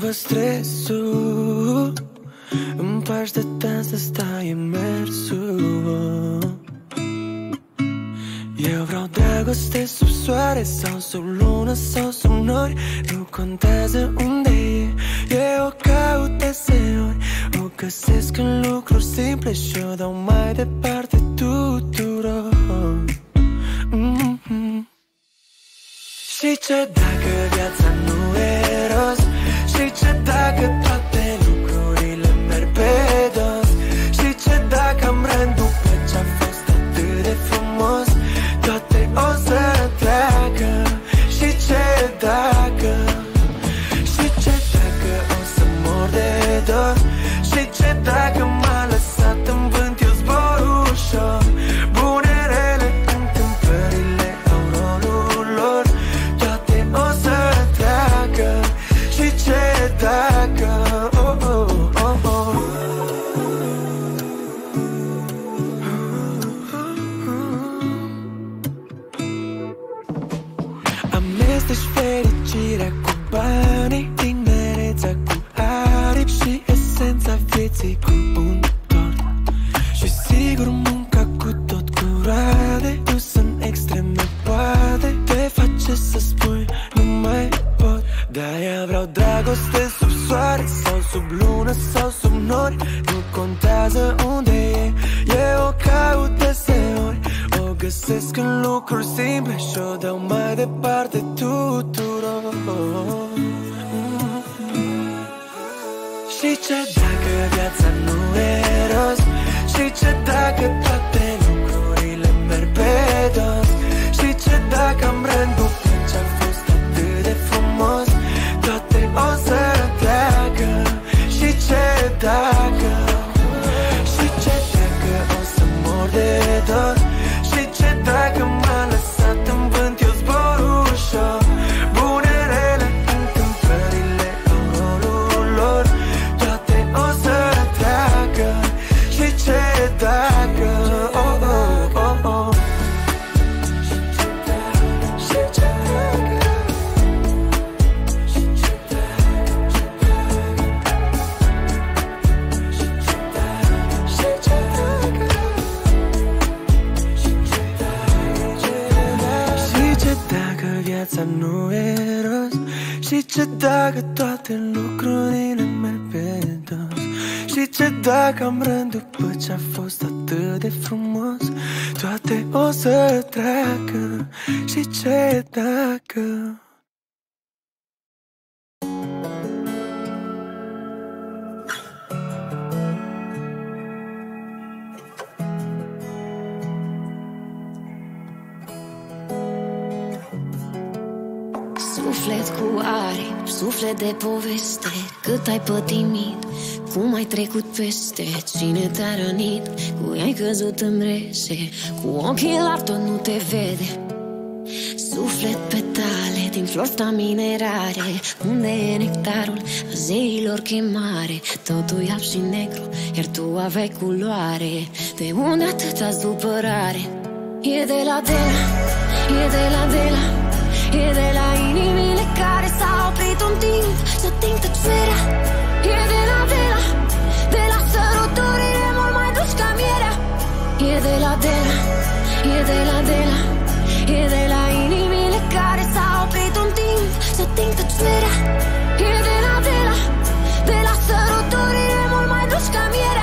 după stresul, în pași de dans ăsta e mersul. Eu vreau dragoste sub soare sau sub lună sau sub nori, nu contează unde e, eu o caut deseori. O găsesc în lucruri simple și o dau mai departe tuturor. Și ce dacă viața nu e rost? Și ce dacă toate lucrurile merg pe dos? Și ce dacă am rând după ce-a fost atât de frumos? Toate o să treacă. Și ce dacă? Și ce dacă o să mor de dor? Și ce dacă m-a lăsat în vânt, eu zbor ușor? Bune, rele, întâmplările au rolul lor. Toate o să treacă. Și ce dacă? Oh, oh, oh, oh. Amesteci fericirea cu banii, tinerețea cu aripi și esența vieții cu un tort. Și sigur munca cu tot cu roade, dus în extreme poate te face să spui nu mai pot. De-aia vreau dragoste sub soare sau sub lună sau sub nori, nu contează unde e, eu o caut deseori. O găsesc în lucruri simple și o dau mai departe tuturor. Și ce dacă viața nu e rost? Și ce dacă toate lucrurile merg pe dos? Și ce dacă am rând după ce-a fost atât de frumos? Toate o să treacă. Și ce dacă? Și ce dacă o să mor de dor? Și ce dacă m-a lăsat în vânt, eu zbor ușor? Bune, rele, întâmplările au rolul lor. Toate o să treacă. Și ce dacă? Oh, oh, oh, oh. Și ce dacă? Și ce dacă? Și ce dacă? Și ce dacă viața nu e rost? Și ce dacă toate lucrurile merg pe dos? Și ce dacă am rând după ce-a fost atât de frumos? Toate o să treacă. Și ce dacă? Suflet cu aripi, suflet de poveste, cât ai pătimit, cum ai trecut peste, cine te-a rănit, cui ai căzut în brese, cu ochii larg tot nu te vede. Suflet petale din flori staminerare, unde e nectarul a zeilor chemare. Totul e alb și negru, iar tu aveai culoare. De unde atâta supărare? E de la Dela, e de la Dela, e de la inimile care s-au oprit un timp să ating tăcerea. E de la Dela, de la săruturile mult mai dulci ca mierea. E de la Dela, e de la Dela, e de la inimile care s-au oprit un timp să ating tăcerea. E de la Dela, de la săruturile mult mai dulci ca mierea.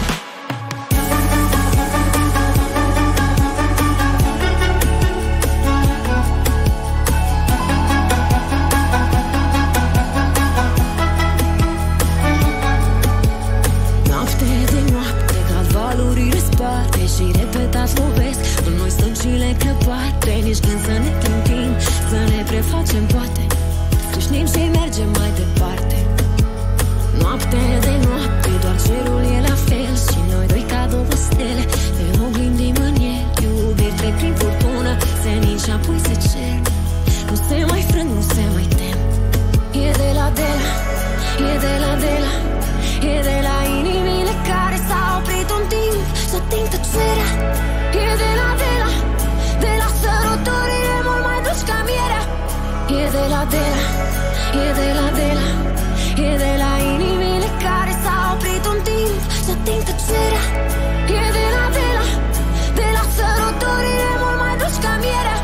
Și repetați lovesc, noi stăm și le crăpate. Nici când să ne trântim, să ne prefacem poate, câșnim și mergem mai departe. Noapte de noapte, doar cerul e la fel și noi doi ca două stele ne oglindim în el. Iubiri trec prin furtună, senin și apoi se cer. Nu se mai frâng, nu se mai tem. E de la Dela, e de la Dela, e de la inimile care s-au oprit un timp să ating tăcerea. E de la Dela, de la săruturile mult mai dulci ca mierea. E de la Dela, e de la Dela, E de la inimile care s-au oprit un timp să ating tăcerea. E de la săruturile mult mai dulci ca mierea.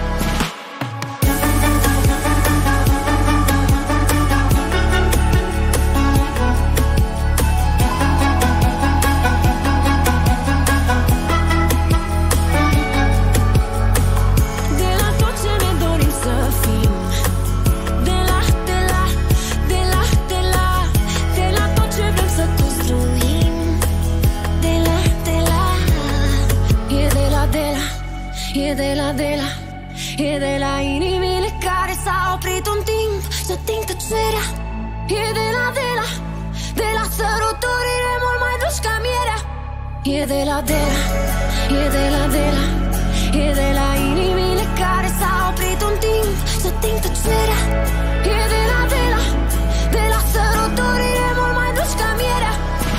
E de la inimile care s-au oprit un timp să ating tăcerea. E de la săruturile mult mai dulci ca mierea. E de la inimile care s-au oprit un timp să ating tăcerea. E de la săruturile mult mai dulci ca mierea.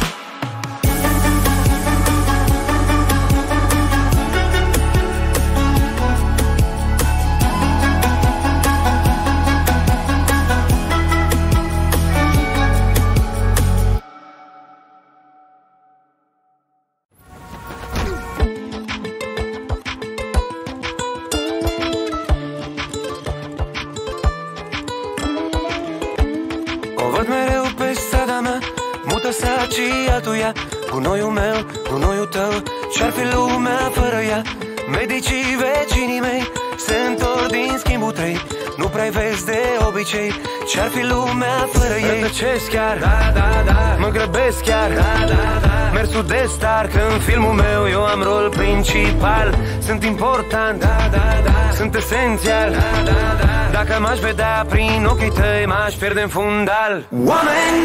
Altuia, gunoiul meu, gunoiul tău, ce-ar fi lumea fără ea? Medicii vecinii mei se întorc din schimbul trei. Nu prea vezi de obicei ce-ar fi lumea fără ei. Rătăcesc chiar, mă grăbesc chiar, mersul de star, că în filmul meu eu am rol principal. Sunt important, sunt esențial. Dacă m-aș vedea prin ochii tăi, m-aș pierde în fundal. Oameni,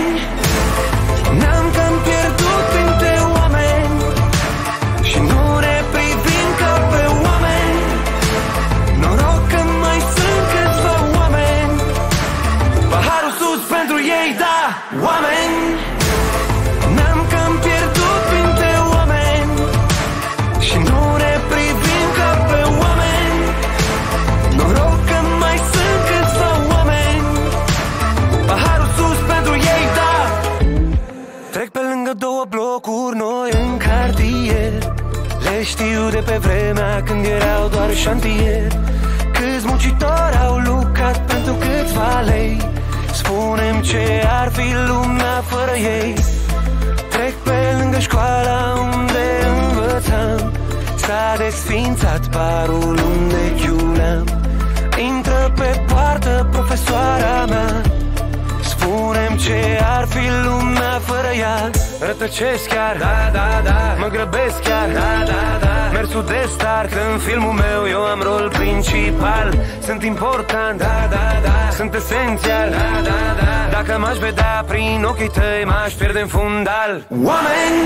ne-am cam pierdut printre oameni și nu ne privim ca pe oameni. Noroc că mai sunt câțiva oameni. Paharul sus pentru ei, da, oameni. Ne-am cam pierdut printre oameni și nu ne privim ca pe oameni. Noroc că mai sunt câțiva oameni. Paharul sus pentru ei, da. Trec pe lângă două blocuri noi în cartier. Le știu de pe vremea când erau doar șantier. Câți muncitori au lucrat pentru câțiva lei. Spune-mi ce ar fi lumea fără ei. Trec pe lângă școala unde învățam. S-a desfințat barul unde chiuleam. Intră pe poartă profesoara mea. Spune-mi ce ar fi lumea fără ea. Rătăcesc chiar, mă grăbesc chiar, mersul de star, că în filmul meu eu am rol principal. Sunt important, sunt esențial. Dacă m-aș vedea prin ochii tăi, m-aș pierde în fundal. Oameni,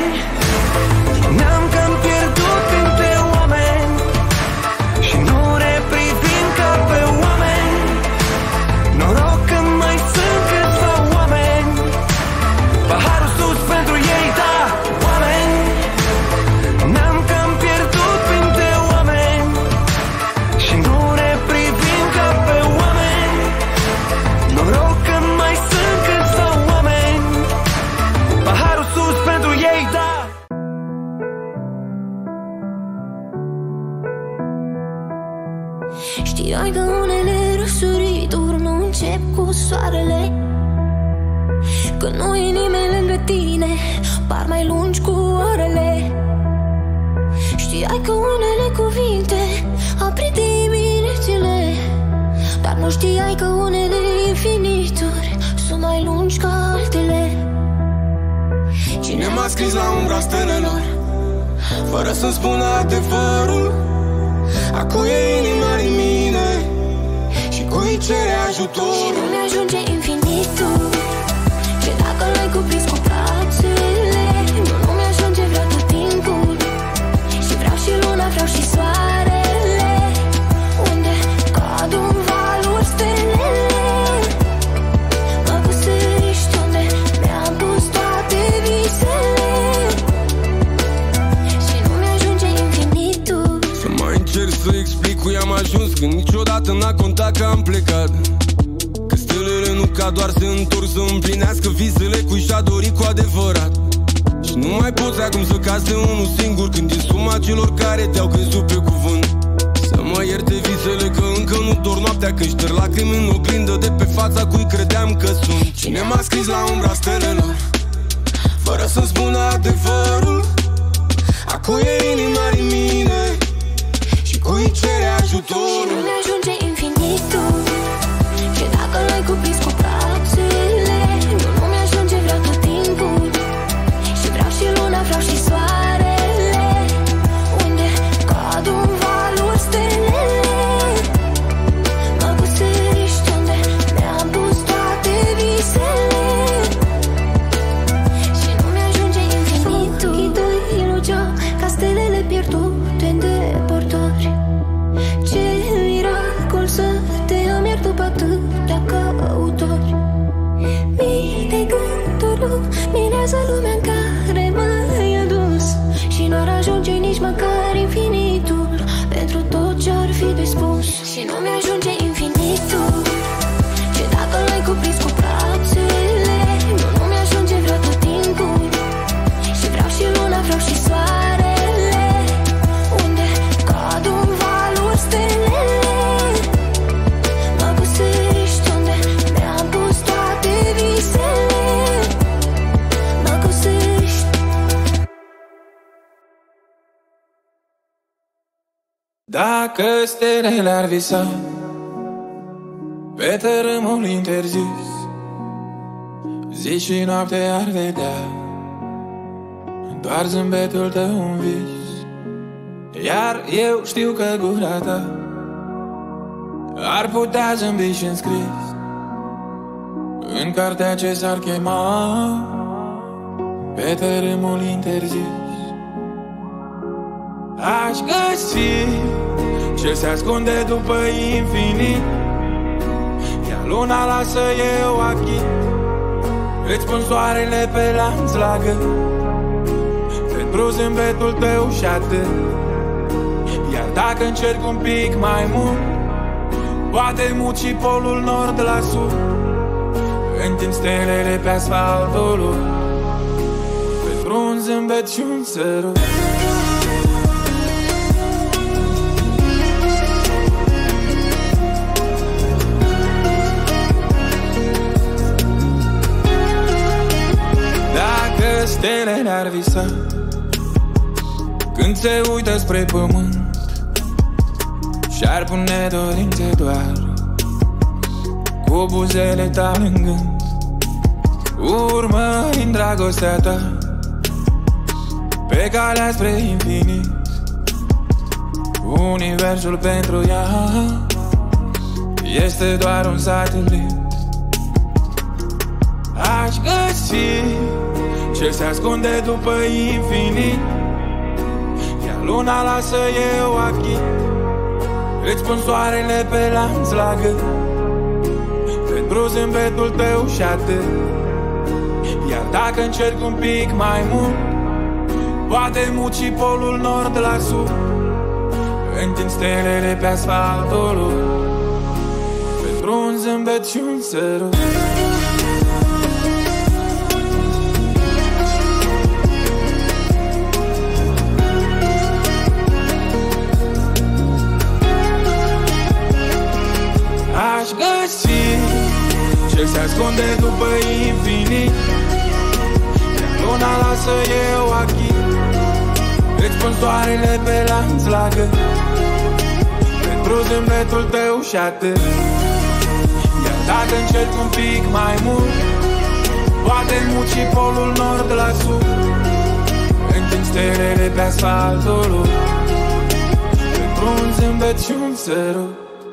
ne-am cam pierdut printre oameni și nu ne privim ca pe oameni. Noroc că mai sunt câțiva oameni. Paharul sus pentru ei, da, oameni. Ne-am cam pierdut printre oameni și nu ne privim ca pe oameni. Noroc că mai sunt câțiva oameni. Paharul sus pentru ei, da. Știai că unele răsărituri nu încep cu soarele, că nu e nimeni lângă tine, par mai lungi cu orele. Știai că unele cuvinte aprind diminețile, dar nu știai că unele infinituri sunt mai lungi ca altele. Cine m-a scris la umbra stelelor, fără să-mi spună adevărul? Acu e inima din mine și cui cere ajutor. Și nu mi-ajunge infinitul, ce dacă l-ai cuprins cu brațele. Nu mi-ajunge, vreau tot timpul și vreau și luna, vreau și soarele, unde cad în valuri stelele. Mă găsești unde mi-am pus toate visele și nu mi-ajunge infinitul. Să mai încerc să explic cui am ajuns, când niciodată n-a contat că am plecat, că stelele nu cad vrea doar să întorc, să împlinească visele cui și-a dorit cu adevărat. Și nu mai poți acum să cazi de unul singur, când e suma celor care te-au crezut pe cuvânt. Să mă ierte visele că încă nu dorm noaptea, când șterg lacrimi în oglindă de pe fața cui credeam că sunt. Cine m-a scris la umbra stelelor, fără să-mi spună adevărul? Acu e inima din mine și cui cere ajutorul? Și nu mi-ajunge infinitul, și dacă l-ai cuprins cu brațele, nu mi-ajunge, vreau tot timpul. Și vreau și luna, vreau și soarele, unde cad un valuri stelele. Mă găsești unde mi-am pus toate visele. Și nu mi-ajunge infinitul. Ghidui ilugia ca stelele pierdute în depărtări. Ce miracol să te am iar după atâtea căutări. Mii de gânduri luminează lumea în care m-ai adus, și n-ar ajunge nici măcar infinitul pentru tot ce-ar fi de spus. Și nu mi-ajunge infinitul, și dacă l-ai cuprins cu brațele, nu mi-ajunge, vreau tot timpul. Și vreau și luna, vreau și soarele, unde cad un valuri stelele. Mă găsești unde mi-am pus toate visele. Mă găsești. Dacă stelele ar visa pe tărâmul interzis, zi și noapte ar vedea doar zâmbetul tău un vis. Iar eu știu că gura ta ar putea zâmbi și înscris în cartea ce s-ar chema pe tărâmul interzis. Aș găsi ce se ascunde după infinit, iar luna lasă eu achit. Îți pun soarele pe lanț la gât, pentru zâmbetul tău și atât. Iar dacă încerc un pic mai mult, poate mut și polul nord la sud, întind stelele pe asfaltul, pentru un zâmbet și un sărut. Dacă stelele ar visa când se uită spre pământ, și-ar pune dorințe doar cu buzele tale în gând, urmărind dragostea ta pe calea spre infinit, universul pentru ea este doar un satelit. Aș găsi ce se ascunde după infinit, iar luna lasă eu achit. Îți pun soarele pe lanț la gât, pentru zâmbetul tău și atât. Iar dacă încerc un pic mai mult, poate mut și polul nord la sud, întind stelele pe asfaltul, pentru un zâmbet și un sărut. Aș găsi ce se ascunde după infinit, iar luna lasă eu achit. Îți pun soarele pe lanț la gât, pentru zâmbetul tău și atât. Iar dacă încerc un pic mai mult, poate mut și polul nord la sud, întind stelele pe asfaltul, pentru un zâmbet și un sărut.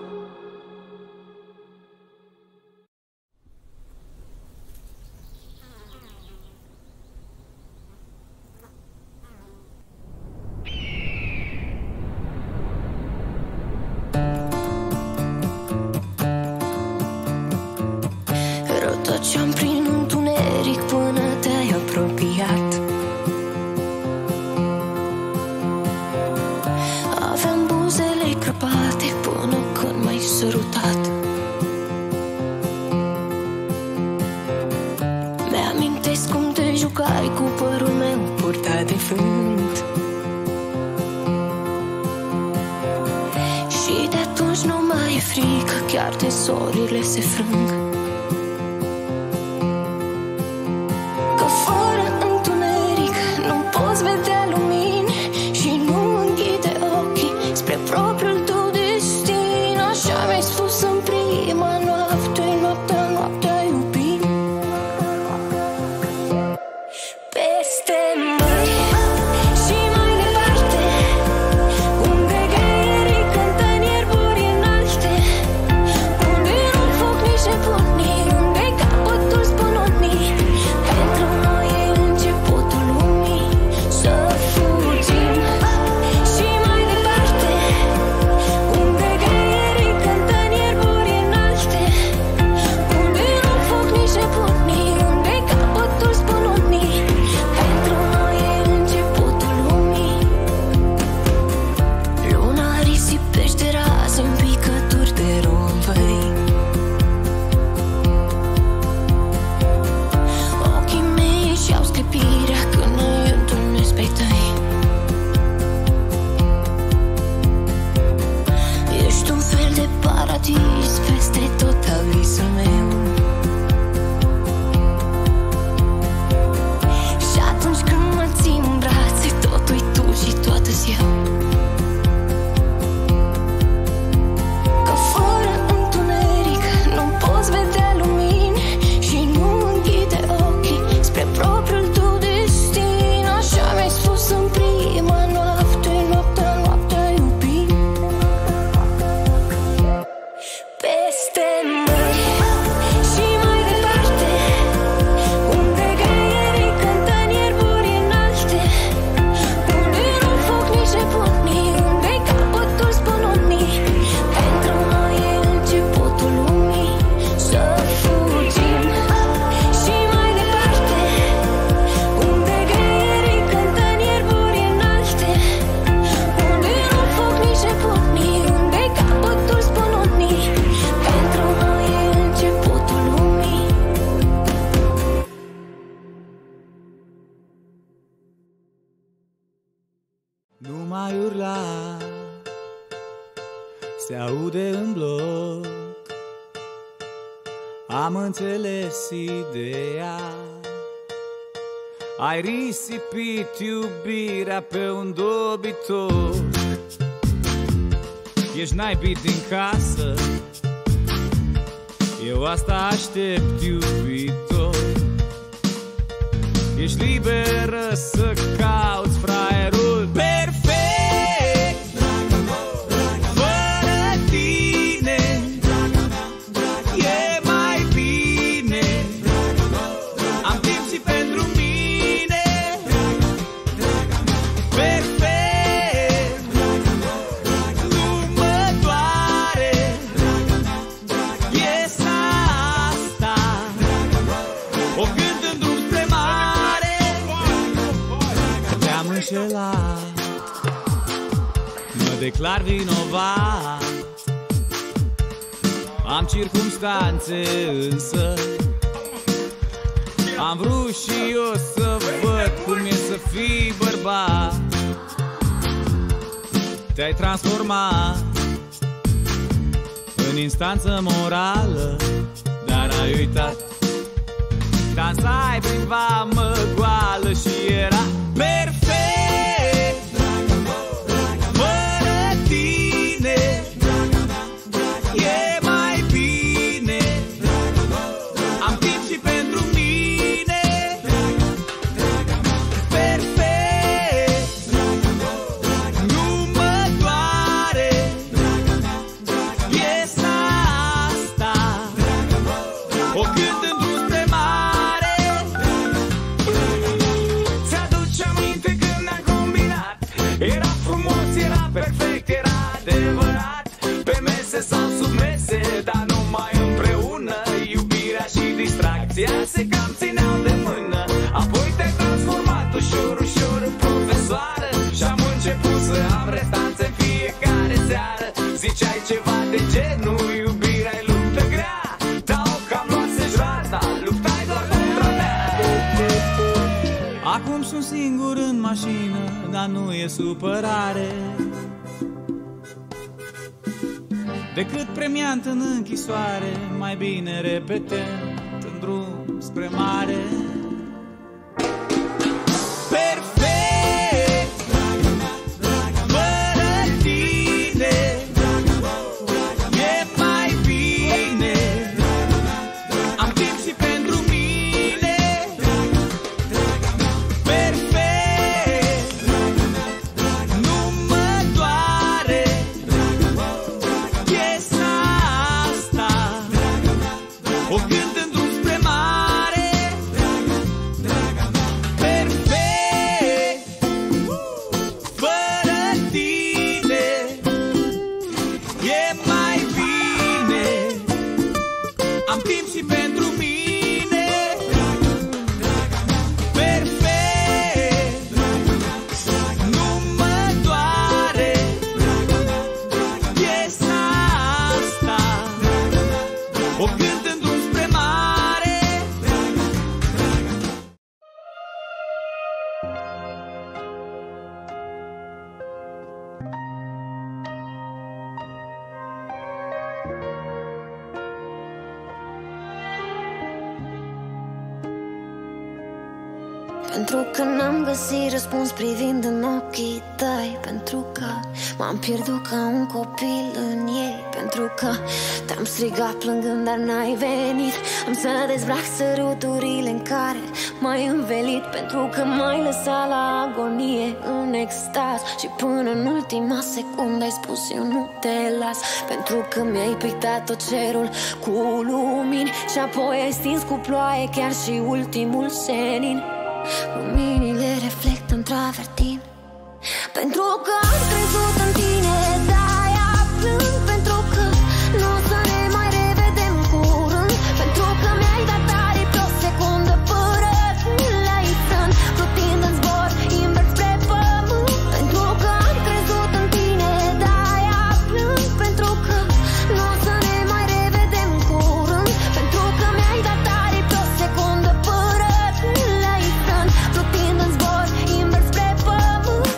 Rotoceam prin întuneric până te-ai apropiat. Aveam buzele crăpate până când m-ai sărutat. Mergeai cu părul meu purtat de vânt și de atunci nu mai e frică, chiar de zorile se frâng. Că fără întuneric nu poți vedea lumini și nu închide ochii spre propriul tău destin. Așa mi-ai spus în prima noapte, noaptea iubit. Peste mări și mai departe, unde greierii cântă în ierburi înalte, unde nu-l foc nici nebunii, unde capătul spunonii. Pentru noi e începutul lumii. Să fugim și mai departe, unde greierii cântă în ierburi înalte, unde nu-l foc nici nebunii, unde capătul spunonii. Pentru noi e începutul lumii. Luna risipește raze în picături de romvăi. Ochii mei și-au sclipirea când îi întâlnesc pe tăi. Ești un fel de paradis peste tot al visul meu. Și atunci când mă țin în brațe, totul-i tu și toată-s eu. Că fără întuneric nu poți vedea lumini și nu închide ochii spre propriul tău destin. Așa mi-ai spus în prima noapte, noaptea iubit. Peste mări și mai departe, unde greierii cântă în ierburi înalte, unde nu-l foc nici nebunii, unde capătul spunonii. Pentru noi e începutul lumii. Să fugim și mai departe, unde greierii cântă în ierburi înalte, unde nu-l foc nici nebunii, unde capătul spunonii. Pentru noi e începutul lumii. Nu mai urla, se aude în bloc. Am înțeles ideea. Ai risipit iubirea pe un dobitoc. Ești naibit din casă, eu asta aștept, iubito. Ești liberă să cauți fraierul perfect. Fără tine e mai bine. Am timp și pentru mine. Perfect. Nu mă doare piesa asta. O cânt în drum spre mare. Te-am înșelat, mă declar vinovat. Am circumstanțe însă, am vrut și eu să văd cum e să fii bărbat. Te-ai transformat în instanță morală, dar ai uitat. Dansai prin vamă goală și era perfect. Fără tine e mai bine. Am timp și pentru mine. Perfect. Nu mă doare piesa asta. O cânt în drum spre mare. Ți-aduce aminte când ne-am combinat? Era frumos, era perfect, era adevărat. Pe mese sau sub mese, dar numai împreună. Iubirea și distracția se cam țineau de mână. Apoi te-ai transformat ușor, ușor în profesoară. Și-am început să am restanțe în fiecare seară. Ziceai ceva de genul: iubirea-i luptă grea, dar o cam luase-și roata, luptai doar contra mea. Acum sunt singur în mașină, dar nu e supărare, decât premiant în închisoare. Mai bine repetent în drum spre mare. Perfect, fără tine e mai bine. Am timp și pentru mine. Perfect, nu mă doare piesa asta, o cânt în drum spre mare. Perfect, fără tine e mai bine. Am timp și pentru mine. Perfect, nu mă doare piesa asta, o cânt în drum spre mare. Pentru că n-am găsit răspuns privind în ochii tăi, pentru că m-am pierdut ca un copil în ei, pentru că te-am strigat plângând, dar n-ai venit. Am să dezbrac săruturile în care m-ai învelit, pentru că m-ai lăsat la agonie în extaz și până în ultima secundă ai spus eu nu te las. Pentru că mi-ai pictat tot cerul cu lumini și apoi ai stins cu ploaie chiar și ultimul senin. Luminile reflectă în travertin, pentru că am crezut în tine, de-aia plâng. Pentru că nu o să ne mai revedem curând, pentru că mi-ai dat aripi pe o secundă fără lăițând, plutind în zbor invers spre pământ. Pentru că am crezut în tine, de-aia plâng. Pentru că nu o să ne mai revedem curând, pentru că mi-ai dat aripi pe o secundă fără lăițând, plutind în zbor invers spre pământ.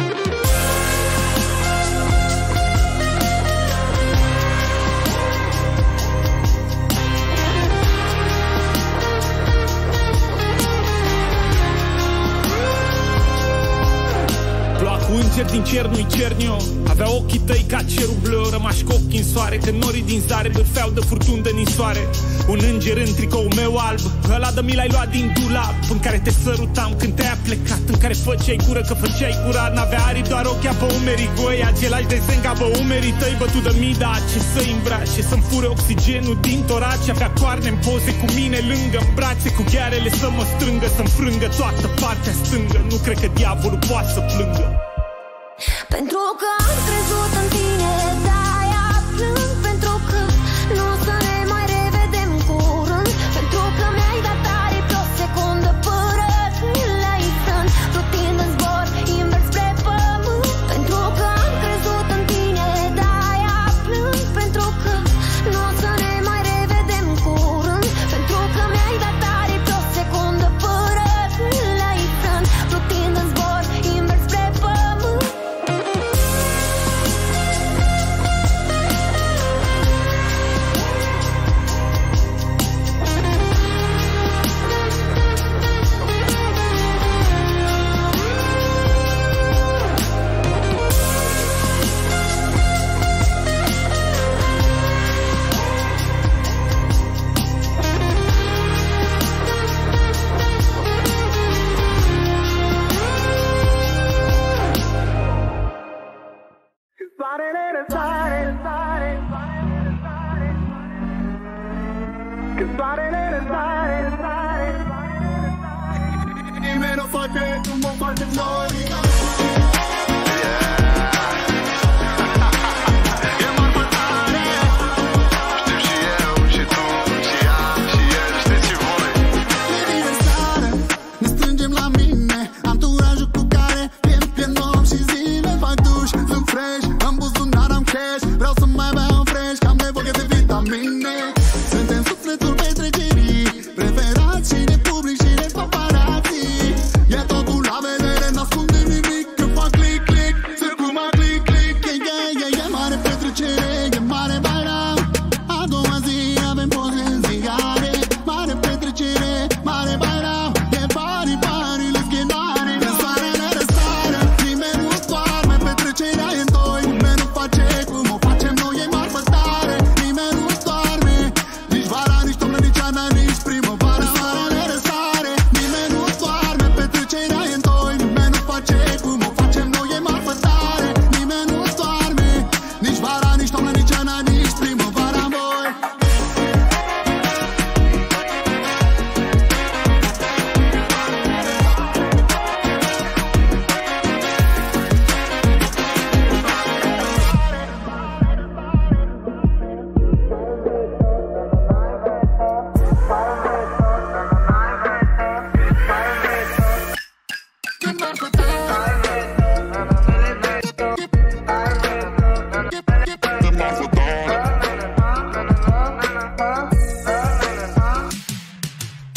Ploua cu înger din cer, nu-i cernio. Avea ochii tăi ca cerul bleu, rămași cu ochii în soare, că norii din zare bârfeau de furtuni de ninsoare. Un înger în tricoul meu alb, ăla de mi l-ai luat din dulap, în care te sărutam când te-ai plecat, în care făceai gură că făceai curat. N-avea aripi, doar ochii pe umerii goi, același desen ca pe umerii tăi, bătut de mii, dar ce să-i îmbrace, să-mi fure oxigenul din torace. Avea coarne în poze cu mine lângă, în brațe cu ghearele să mă strângă, să-mi frângă toată partea stângă. Nu cred că diavolul poate să plângă. Pentru că am crezut în tine, de-aia plâng. Pentru că nu o să ne mai revedem curând, pentru că mi-ai dat aripi pe o secundă fără lăițând, plutind în zbor invers spre pământ. Pentru că am crezut în tine, de-aia plâng. Pentru că nu o să ne mai revedem curând, pentru că mi-ai dat aripi pe o secundă fără lăițând, plutind în zbor invers spre pământ. Nimeni nu face cum o facem noi. E mormântare. Știu și eu, și tu, și ea, și el, știți și voi. E bine seară, ne strângem la mine, anturajul cu care pierd nopți și zile. Fac duș, sunt fresh, în buzunar am cash, vreau să mai beau fresh, că am nevoie de vitamine. Suntem sufletul petrecerii, preferați și de public și de paparazzi. E totul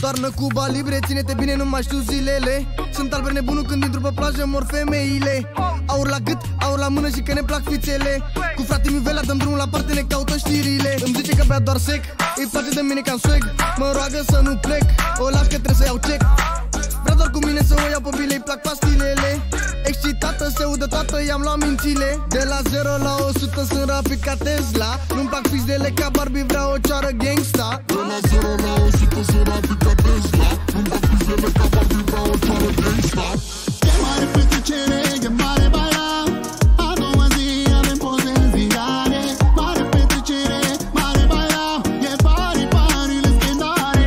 Toarnă Cuba Libre, ține-te bine, nu mai știu zilele. Sunt alber nebunul când intru pe plajă mor femeile. Aur la gât, aur la mână și că ne plac fițele. Cu frate Mivela dăm drumul la parte, ne caută știrile. Îmi zice că bea doar sec, îi place de mine ca-n swag. Mă roagă să nu plec, o las că trebuie să iau check. Vrea doar cu mine să o iau pe bile, îi plac pastilele. Excitată, se udă toată, i-am luat mințile. De la 0 la 100 sunt rapid ca Tesla. Nu-mi plac pizdele ca Barbie, vreau o cioară gangsta. De la 0 la 100 sunt rapid ca Tesla. Nu-mi plac pizdele ca Barbie, vreau o cioară gangsta. E mare petrecere, e mare baila. A doua zi avem poze în ziare. Mare petrecere, mare baila. E pari, pari, le schendare.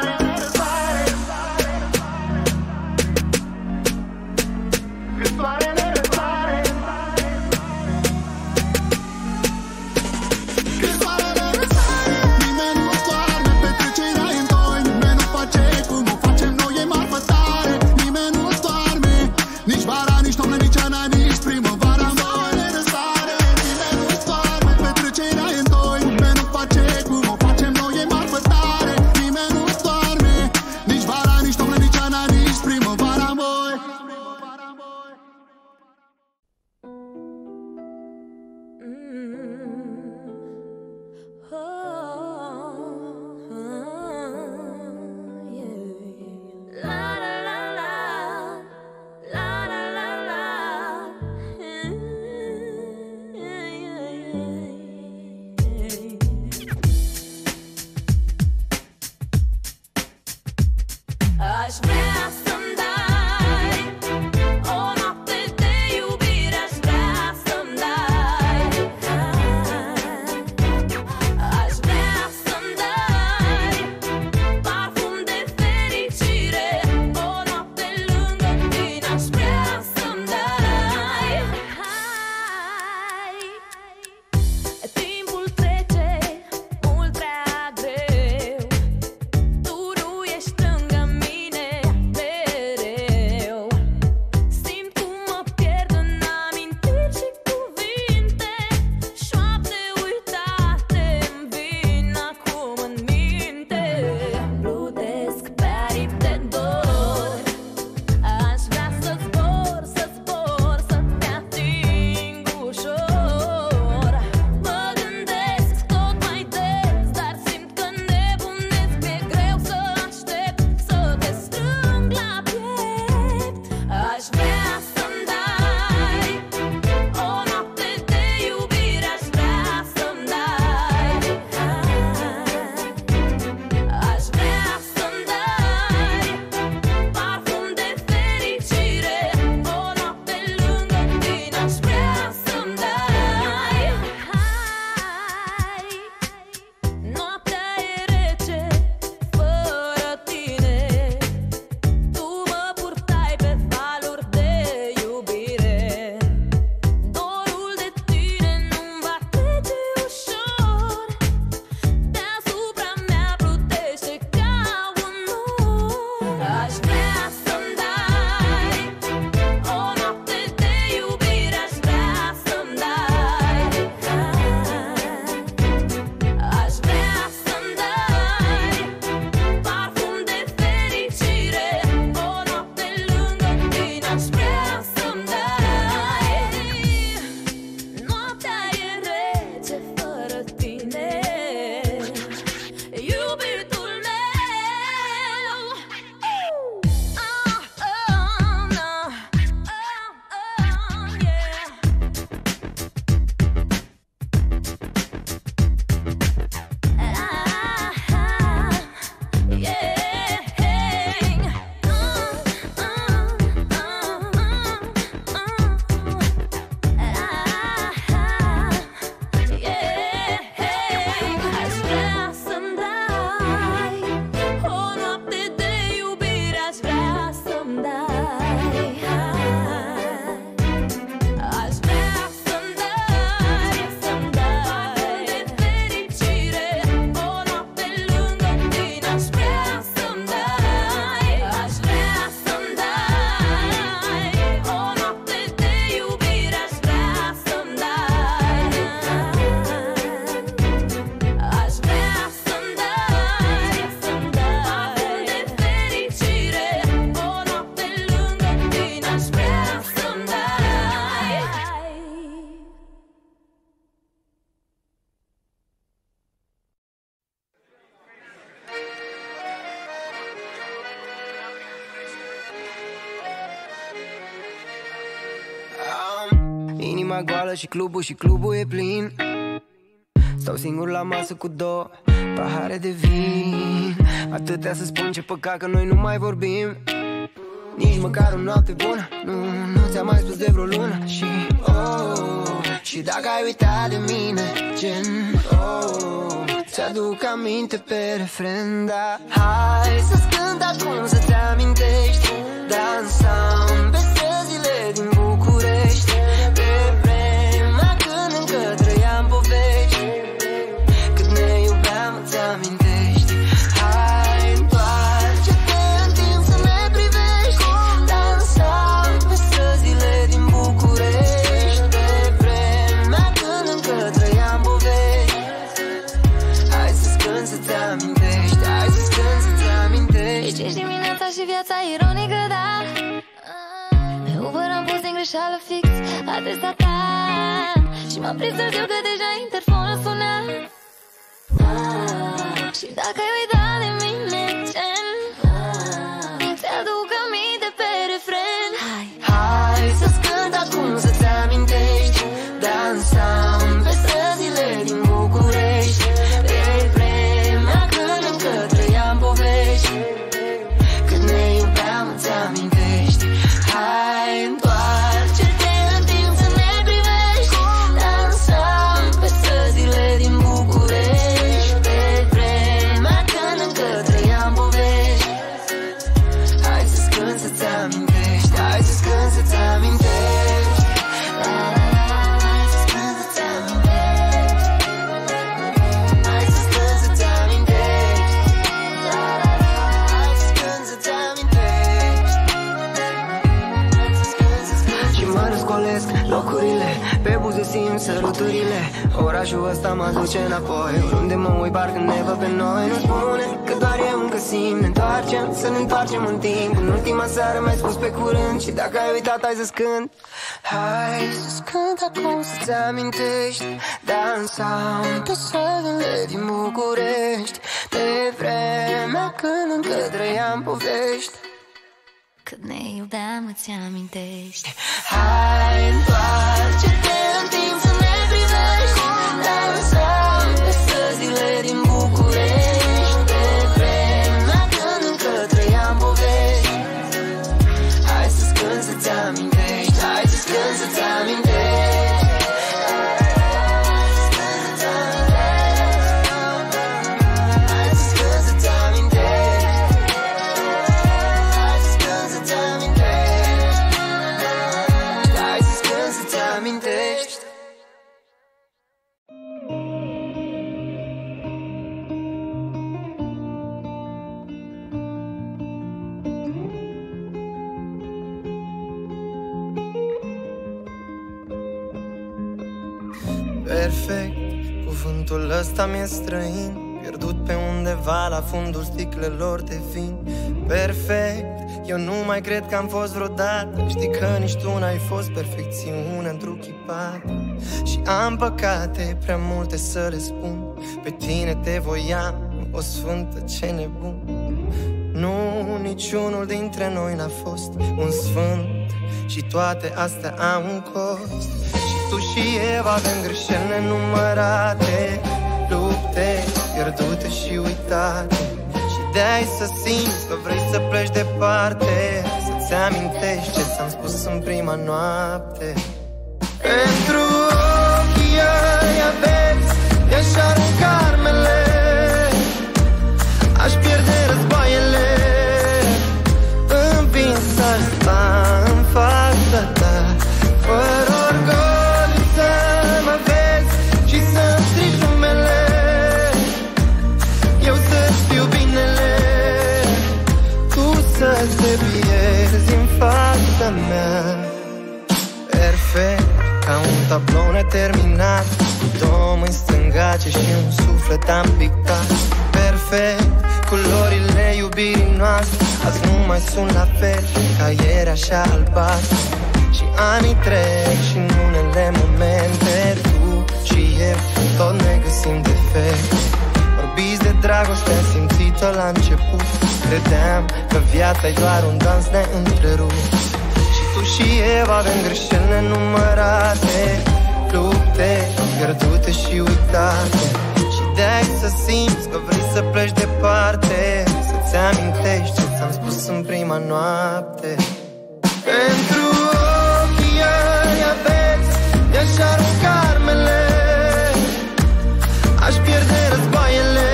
Nimeni nu doarme, petrecerea e în toi. Nimeni nu face cum o facem noi, e marfă tare. Nimeni nu doarme, nici vara, nici toamnă, nici ana, nici primăvara. Mare răsare, nimeni nu doarme, petrecerea e în toi. Nimeni nu face cum o facem noi, e marfă tare. Nimeni nu doarme, nici vara, nici toamnă, nici ana, nici primăvara, moi. Aș vrea să-mi dai o noapte de iubire, aș vrea să-mi dai. Aș vrea să-mi dai parfum de fericire, o noapte lângă tine, aș vrea să-mi dai. Timpul trece mult prea greu, tu nu ești lângă mine. inima goală și clubul e plin. Stau singur la masă cu 2 pahare de vin. Atâtea să spun, ce păcat că noi nu mai vorbim. Nici măcar o noapte bună, nu ți-am mai spus de vreo lună. Și și dacă ai uitat de mine, gen ți-aduc aminte pe refren. Da, hai să-ți cânt acum să-ți amintești. Dansam pe străzile din București, pe vremea când încă trăiam povești. Cât ne iubeam, îți amintești. Hai, întoarce-te în timp să ne privești. Dansam pe străzile din București, pe vremea când încă trăiam povești. Hai să-ți cânt să-ți amintești. Hai să-ți cânt să-ți amintești. Deci dimineața și viața ironică, da. Pe Uber am pus din greșeală fix adresa ta și m-am prins târziu că deja interfonul suna. Și dacă ai uitat de mine, gen ți-aduc aminte pe refren. Hai să-ți cânt acum să-ți amintești. Dansam pe străzile din București, pe vremea când încă trăiam povești. Când ne iubeam, îți amintești. Hai, întoarce-te în timp să ne privești. Dansam pe străzile din București, pe vremea când încă trăiam povești. Hai să-ți cânt să-ți amintești. Hai să-ți cânt să-ți amintești. Hai să-ți cânt să-ți amintești. Hai să-ți cânt să-ți amintești. Hai să-ți cânt să-ți amintești. Și mă răscolesc locurile, pe buze simt săruturile. Orașul ăsta mă duce înapoi, unde mă uit parcă ne văd pe noi. Nu spune că doar eu încă simt. Ne întoarcem, să ne întoarcem în timp. În ultima seară mi-ai spus pe curând. Și dacă ai uitat, hai să-ți cânt. Hai să-ți cânt acum să-ți amintești. Dansam pe străzile din București, pe vremea când încă trăiam povești. Cât ne iubeam, îți amintești. Hai, întoarce-te în timp să ne privești. Dansam pe străzile din București, pe vremea când încă trăiam povești. Hai să-ți cânt să-ți amintești. Hai să-ți cânt să-ți amintești. Perfect, cuvântul ăsta mi-e străin, pierdut pe undeva la fundul sticlelor de vin. Perfect, eu nu mai cred că am fost vreodată. Știi că nici tu n-ai fost perfecțiune întruchipată. Și am păcate prea multe să le spun. Pe tine te voiam, o sfântă, ce nebun. Nu, niciunul dintre noi n-a fost un sfânt și toate astea au un cost. Tu și eu avem greșeli nenumărate, lupte pierdute și uitate. Și de-ai să simți că vrei să pleci departe, să-ți amintești ce ți-am spus în prima noapte. Pentru ochii ăi aveți, i-aș arunca armele, aș pierde războaiele, învins aș sta în fața ta, fără orgoliu. Să te pierzi în fața mea. Perfect, ca un tablou neterminat, cu două mâini stângace și un suflet am pictat. Perfect, culorile iubirii noastre azi nu mai sunt la fel ca ieri, așa albastru. Și anii trec și în unele momente tu și eu tot ne găsim defecte. Vorbiți de dragoste simțită la început, credeam că viața e doar un dans neîntrerupt. Și tu și eu avem greșeli nenumărate, lupte pierdute și uitate. Și de-ai să simți că vrei să pleci departe, să-ți amintești ce ți-am spus în prima noapte. Pentru ochii ăi aveți, i-aș arunca armele, aș pierde războaiele,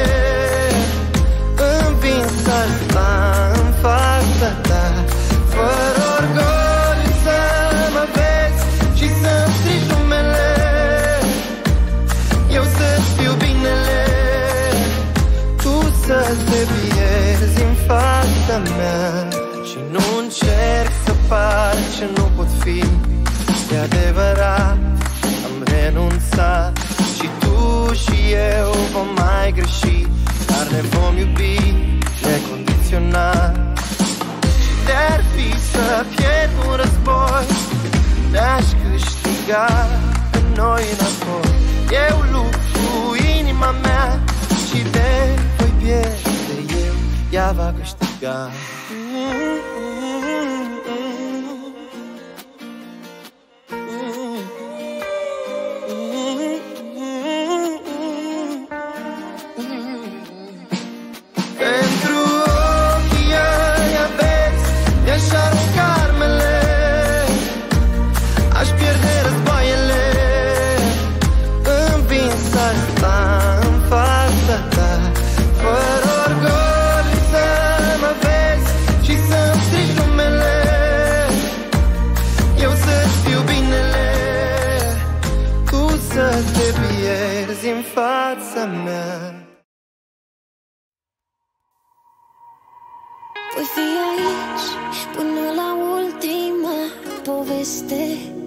învins asta în fața ta. Fără orgoliu să mă vezi și să-mi strigi numele, eu să-ți fiu binele, tu să te pierzi în fața mea. Și nu încerc să par ce nu pot fi, e adevărat, am renunțat. Și tu și eu vom mai greși, dar ne vom iubi necondiționat. De-ar fi să pierd un război, te-aș câștiga pe noi înapoi. Eu lupt cu inima mea și de voi pierde eu, ea va câștiga. Pentru ochii ăi aveți, i-aș arunca armele, aș pierde războaiele, învins asta în fața ta. Fără orgoliu să mă vezi și să-mi strigi numele, eu să-ți fiu binele, tu să te pierzi în fața mea. Voi fi aici până la ultima poveste,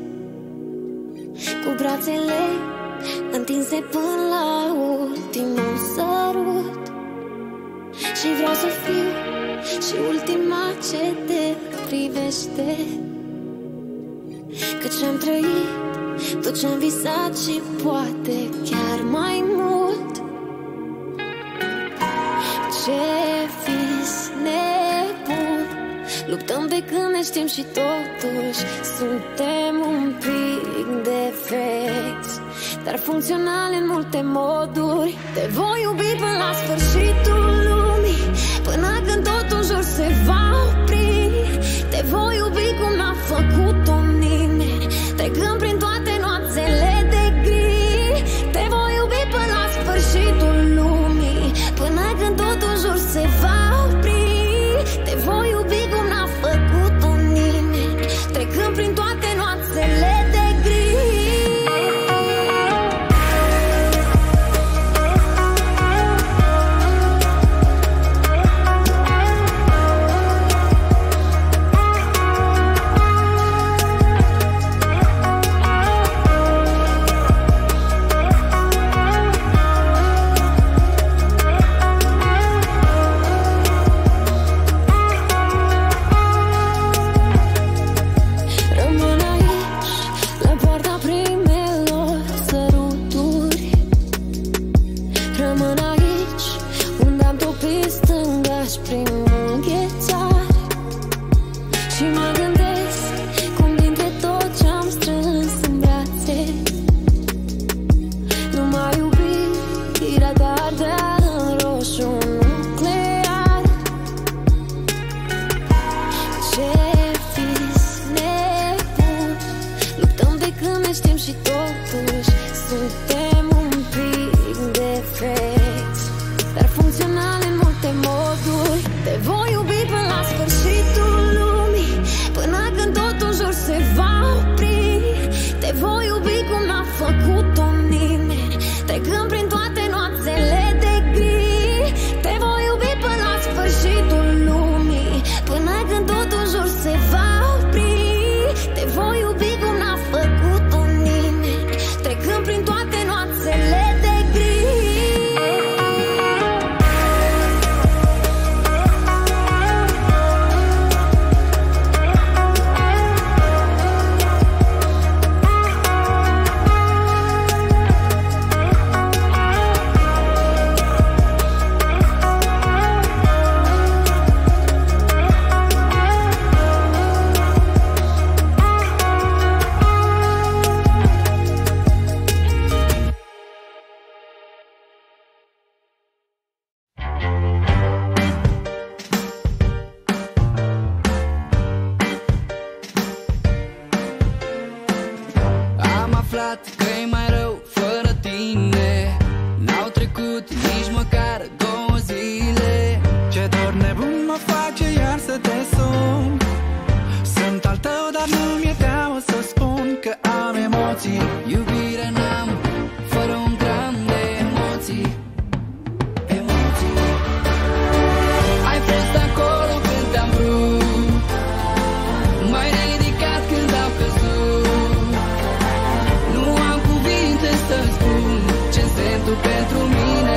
cu brațele întinse până la ultimul sărut. Și vreau să fiu și ultima ce te privește, căci am trăit tot ce-am visat și poate chiar mai mult. Ce vis nebun, luptăm de când ne știm și totuși suntem un pic defecți, dar funcționale în multe moduri. Te voi iubi până la sfârșitul lumii, până când totul jur se va opri. Te voi iubi cum n-a făcut-o nimeni, trecând prin toate noaptele de gri. Te voi iubi până la sfârșitul lumii, până când totul jur se va opri. Te voi iubi cum n-a făcut-o nimeni, trecând prin toate noaptele de gri. uitat că e mai rău fără tine. N-au trecut nici măcar 2 zile. Ce dor nebun mă face iar să te sun. Sunt al tău, dar nu mi-e teamă să spun că am emoții. Iubire n-am fără un gram de emoții. Emoții. Ai fost acolo când te-am vrut, m-ai ridicat când am căzut. Nu am cuvinte să-ți spun ce însemni tu pentru mine.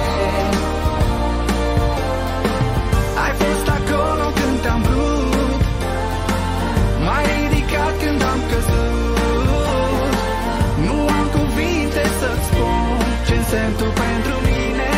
Ai fost acolo când te-am vrut, m-ai ridicat când am căzut. Nu am cuvinte să-ți spun ce însemni tu pentru mine.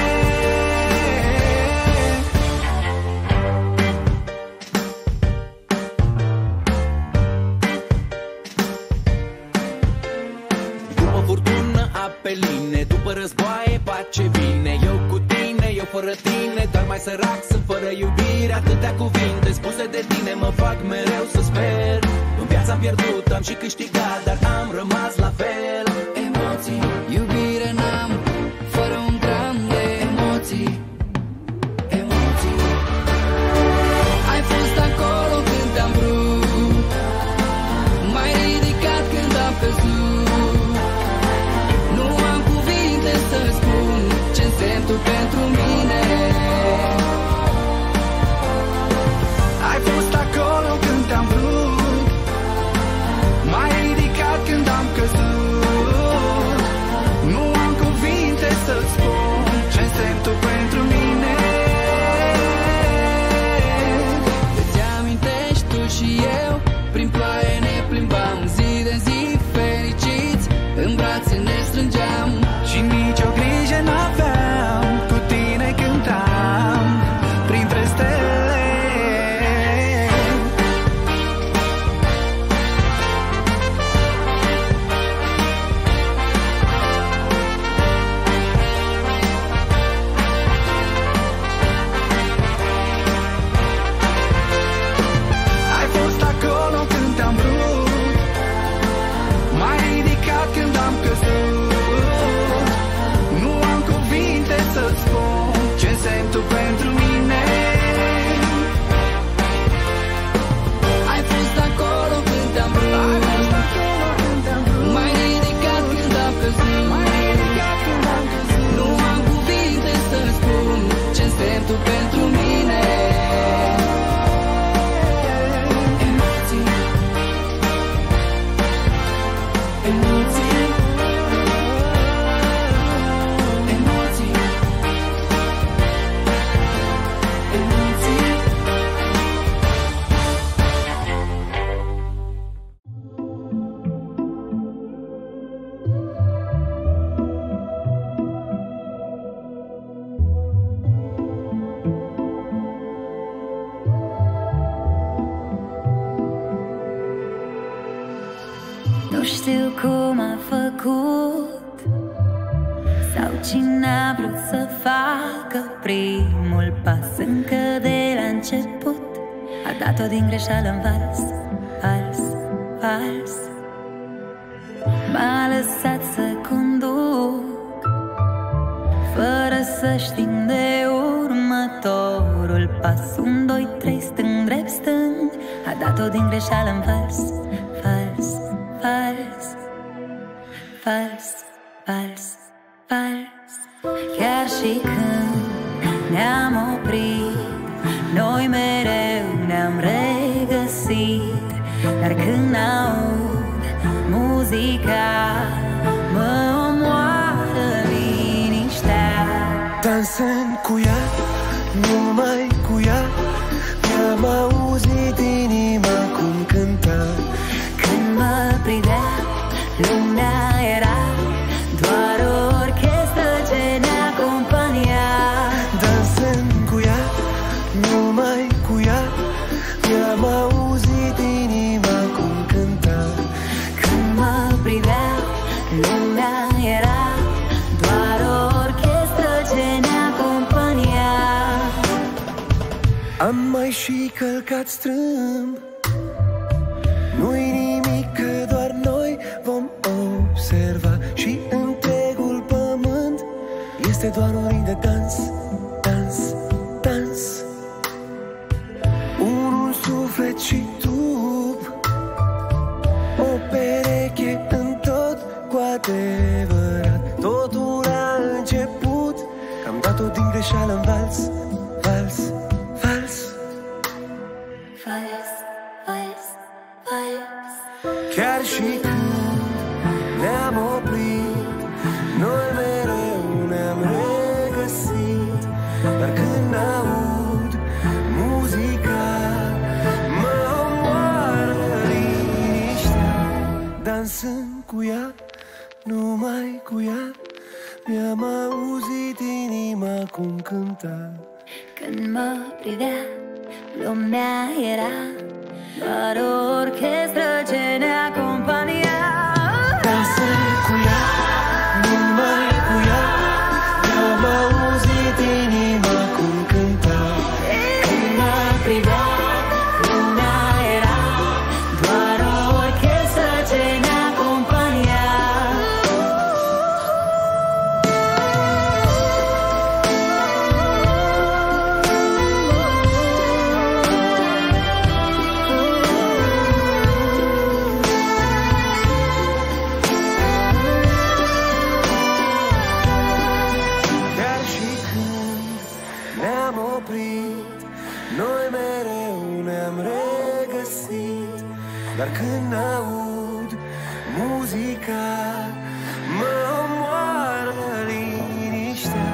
După furtună apeline, după războaie pace vine. Eu cu tine, eu fără tine, doar mai sărac sunt fără iubire. Atâtea cuvinte spuse de tine mă fac mereu să sper. În viața am pierdut, am și câștigat, dar am rămas la fel. Emoții, iubire n-am fără un gram de emoții. Emoții. Ai fost acolo când te-am vrut, m-ai ridicat când am căzut. Nu am cuvinte să-ți spun ce însemni tu pentru mine. Ai fost acolo când te-am vrut, m-ai ridicat când am căzut. Nu am cuvinte să-ți spun ce însemni tu pentru mine. Îți amintești tu și eu, prin ploaie ne plimbam, zi de zi fericiți, în brațe ne strângeam. Și nicio grijă n-aveam, cu tine cântam printre stele. Ai fost acolo când te-am vrut, m-ai ridicat când am căzut. Nu am cuvinte să-ți spun ce însemni tu pentru mine. Ai fost acolo când te-am vrut, m-ai ridicat când am căzut. Nu am cuvinte să-ți spun ce însemni tu pentru mine. Emoții. Emoții. Emoții. Emoții. Nu știu cum a făcut sau cine a vrut să facă primul pas. Încă de la început a dat-o din greșeală în vals, vals, vals. M-a lăsat să conduc fără să știm de următorul pas. 1, 2, 3, stâng, drept, stâng. A dat-o din greșeală în vals, vals, vals, vals, vals, vals. Chiar și când ne-am oprit, noi mereu ne-am regăsit. Dar când aud muzica, mă omoară liniștea. Dansând cu ea, numai cu ea, mi-am auzit inima cum cânta. Când mă privea, lumea era doar o orchestră ce ne acompania. Dansând cu ea, numai cu ea, mi-am auzit inima cum cânta. Când mă privea, lumea era doar o orchestră ce ne acompania. Am mai și călcat strâmb, nu-i nimic că doar noi vom observa. și când ne-am oprit, noi mereu ne-am regăsit. Dar când aud muzica, mă omoară liniștea. Dansând cu ea, numai cu ea, mi-am auzit inima cum cânta. Când mă privea, lumea era doar o orchestră ce ne acompania. Dansând cu ea, numai cu ea, mi-am auzit inima cum cânta. Când mă privea, lumea era doar o orchestră ce ne acompania. Chiar și când ne-am oprit, noi mereu ne-am regăsit. Dar când aud muzica, mă omoară liniștea.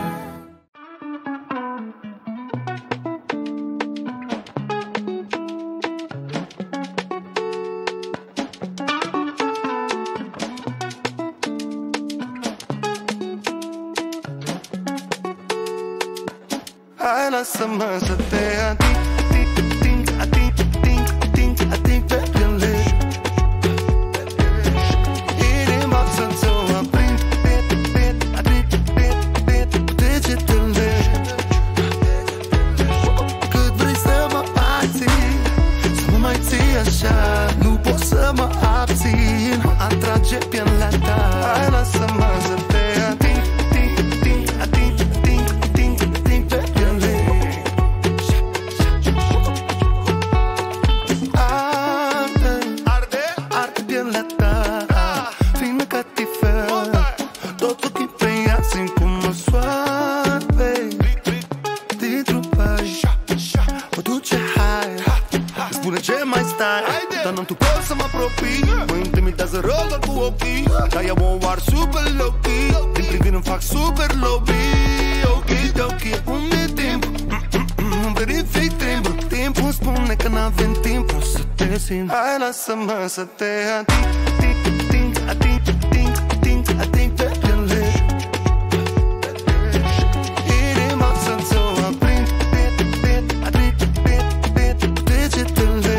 Hai, lasă-mă să te ating, ating, ating, ating, ating, ating pe piele. Inima să-ți o aprind, ating, cu degetele. Cât vrei să mă ating, să mă mai ții așa, nu pot să mă abțin, mă atrage pielea ta. Hai, lasă-mă să te ating, ating, ating, ating, ating, ating pe piele. Arde pielea ta, fină ca tifel, tot ochii pe ea simt cum mă soarbe. Din trupaj, mă duce hai, spune ce mai stai, dar n-am tu pot să mă apropii. Mă intimidează rău doar cu ochii, dar eu o ar super low-key. Din privire îmi fac super lobby. Ok, acum e timp, verific timpul. Timpul spune că n-avem timpul să te simt. Hai, lasă-mă să te ating, ating, ating, ating, ating, ating pe piele. Inima să-ți o aprind, ating, cu degetele.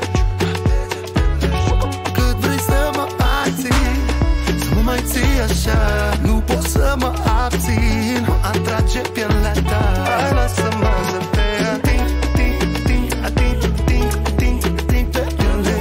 Cât vrei să mă ating, să mă mai ții așa, nu pot să mă abțin, mă atrage pielea ta. Hai, lasă-mă să te ating, ating, ating, ating, ating, ating pe piele.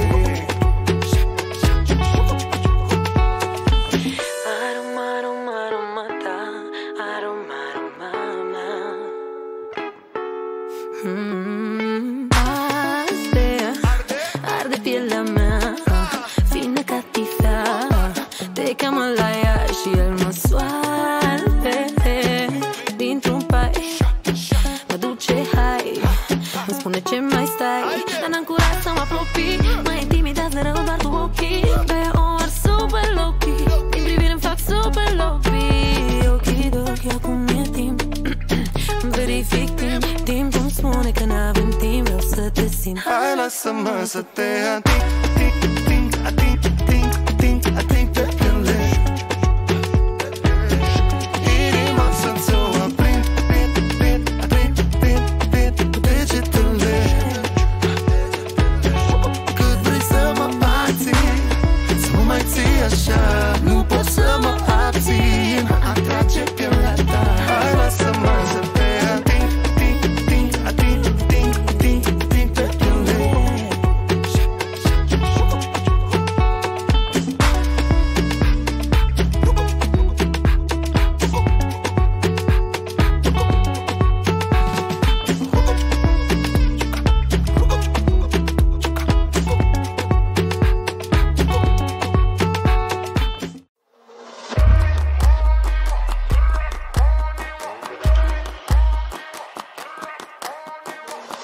Arde pielea mea, fină ca tifea. Te cheamă la ea și el mă soarbe. Dintr-un pai mă duce hai, îmi spune ce mai stai, dar n-am curaj să mă apropii. Mă intimidează rău doar cu ochii, de ori super low-key. Din privire îmi fac super lobby. Ochidochi, acum e timp, verific timp îmi spune că n-avem timp, vreau să te simt. Hai, lasă-mă să te ating, ating, ating, ating, ating, ating pe piele. Inima să-ți o aprind, ating, cu degetele. Cât vrei să mă ating, să mă mai ții așa, nu pot să mă abțin, mă atrage pielea ta. Hai, lasă-mă să te ating, ating, ating, ating, ating, ating pe piele.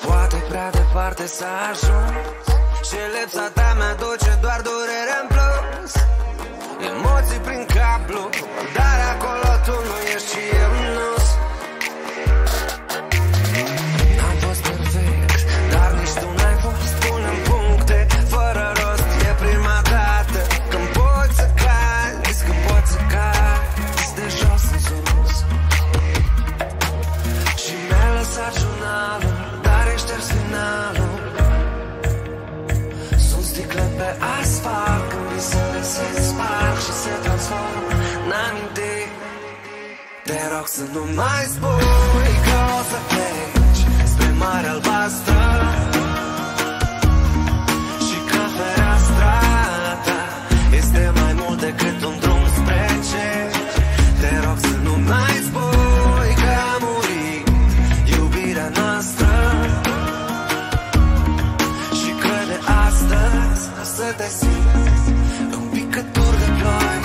Prea departe s-a ajuns și lipsa ta mi-aduce doar durere în plus. emoții prin cablu, dar acolo tu nu ești și eu nu-s. Am fost perfect, dar nici tu n-ai fost. Pune-mi puncte fără rost. E prima dată când poți să cazi, când poți să cazi de jos în sus. Și mi-ai lăsat jurnalul, dar e șters finalul. Sunt sticle pe asfalt, când visele se sparg și se transformă în amintiri. Te rog să nu mai spui că o să pleci spre Marea Albastră și că fereastra ta este mai mult decât un drum spre cer. Te rog să nu mai spui că a murit iubirea noastră și că de astăzi o să te simți un picătur de ploi.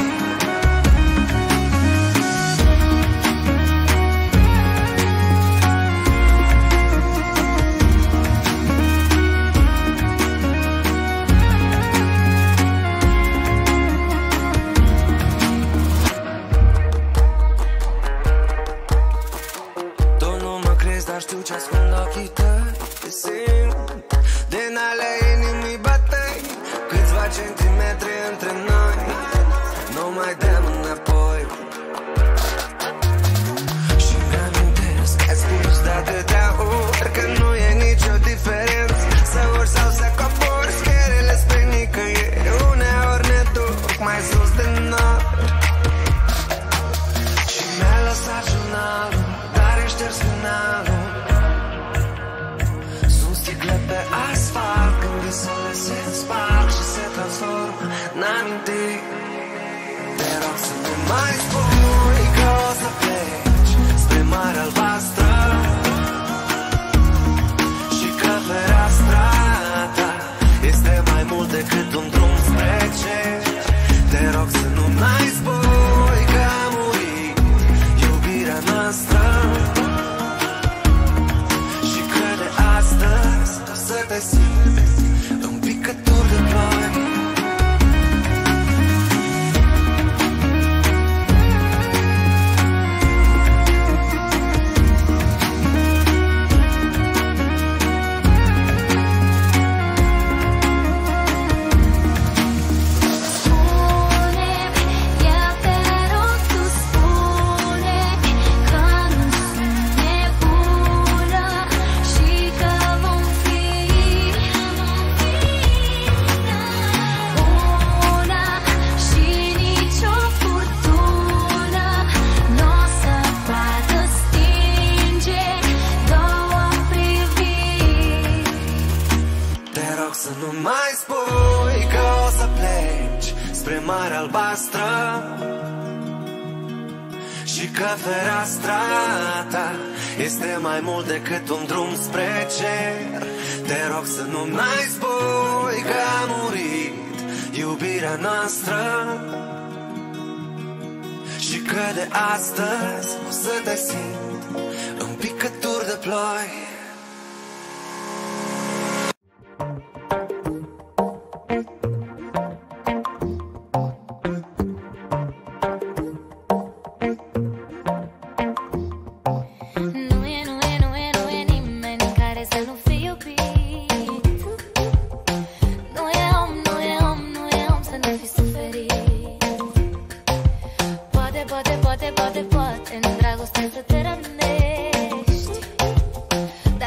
Dar știu ce ascund ochii tăi. Te simt din ale inimii batei. Câțiva centimetri între noi, nu mai dăm înapoi. Și mi-amintesc că ai spus de atâtea ori că nu e nicio diferență să urci sau să cobori scările spre nicăieri. Uneori ne duc mai sus de nori. Și mi-ai lăsat jurnalul, dar e șters finalul. Sunt sticle pe asfalt, când visele se sparg și se transformă în amintiri. Te rog să nu mai spui că o să pleci spre Marea Albastră și că fereastra ta este mai mult decât un drum spre cer. Te rog să nu mai spui că a murit iubirea noastră și că de astăzi o să te simți un picătur de ploi. Să nu mai spui că o să pleci spre Marea Albastră și că fereastra ta este mai mult decât un drum spre cer. Te rog să nu mai spui că a murit iubirea noastră și că de astăzi o să te simt un picătur de ploi. Poate, în dragoste să te rănești.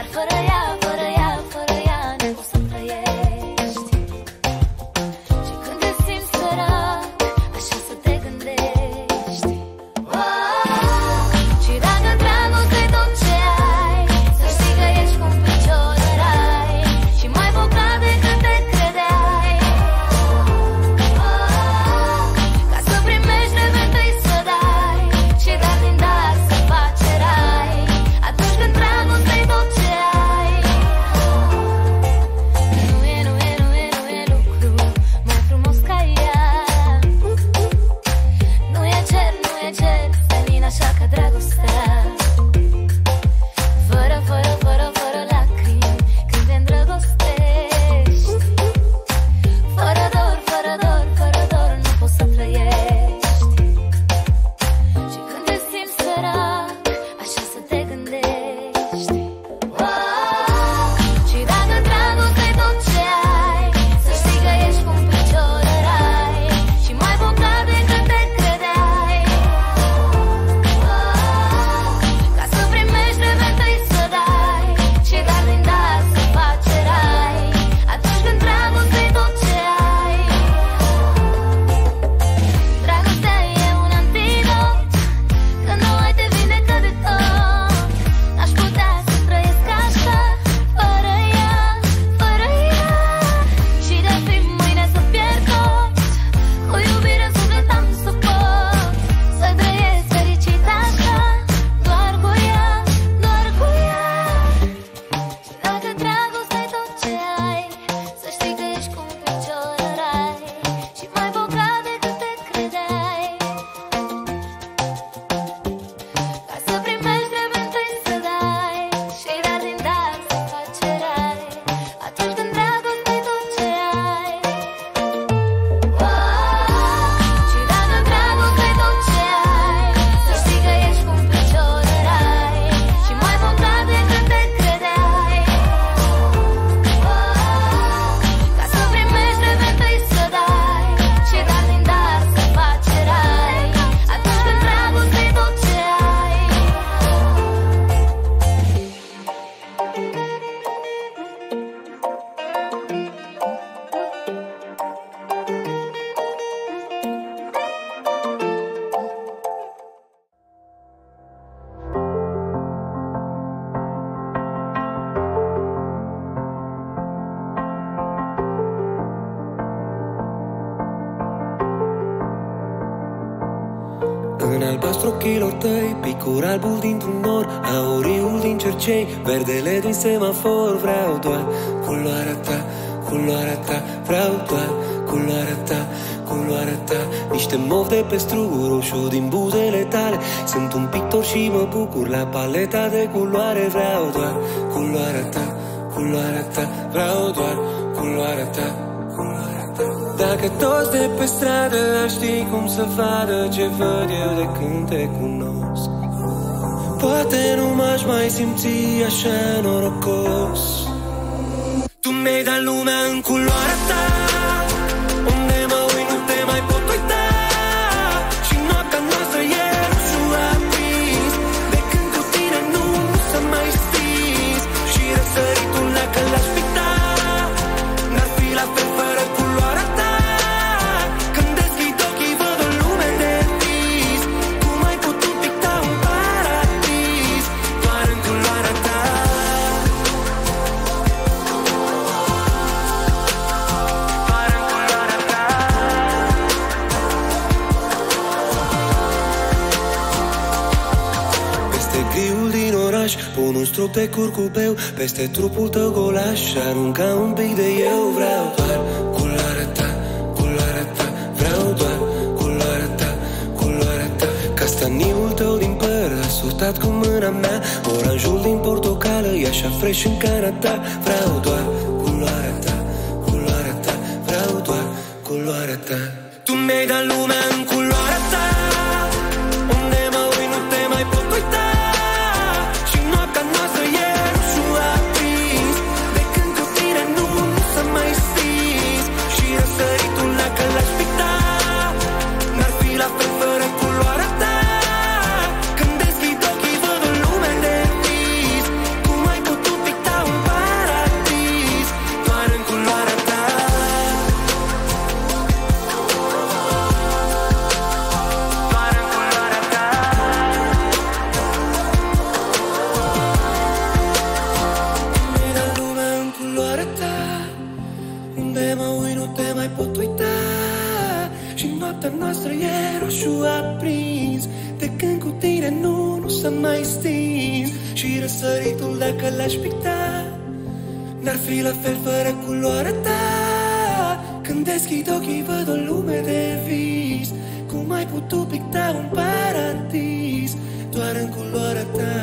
albastru ochilor tăi, picul albul dintr-un nor, auriul din cercei, verdele din semafor. Vreau doar culoarea ta, culoarea ta, vreau doar culoarea ta, culoarea ta. Niște mov de pe struguri, roșu din buzele tale. Sunt un pictor și mă bucur la paleta de culoare. Vreau doar culoarea ta, culoarea ta, vreau doar culoarea ta, culoarea ta. Dacă toți de pe stradă ar ști cum să vadă ce văd eu de când te cunosc, poate nu m-aș mai simți așa norocos. Tu mi-ai dat lumea în culoarea ta, unde mă uit nu te mai pot uita. Și noaptea noastră e roșu aprins, de când cu tine nu s-a mai stins. Și răsăritul dacă l-aș picta, n-ar fi la fel fără culoarea ta. Când deschid ochii văd o lume de vis, cum ai putut picta un paradis doar în culoarea ta. Griul din oraș, pun un strop de curcubeu peste trupul tău golaș, arunca un pic de eu. Vreau doar culoarea ta, culoarea ta, vreau doar culoarea ta, culoarea ta. Castaniul tău din păr, asutat cu mâna mea, oranjul din portocală, e așa fresh în cana ta. Vreau doar culoarea ta, culoarea ta, vreau doar culoarea ta. Tu mi-ai dat lumea în culoarea ta, unde mă uit nu te mai pot uita. Noastră e roșu aprins, de când cu tine nu s-a mai stins. Și răsăritul dacă l-aș picta, n-ar fi la fel fără culoarea ta. Când deschid ochii văd o lume de vis, cum ai putut picta un paradis doar în culoarea ta.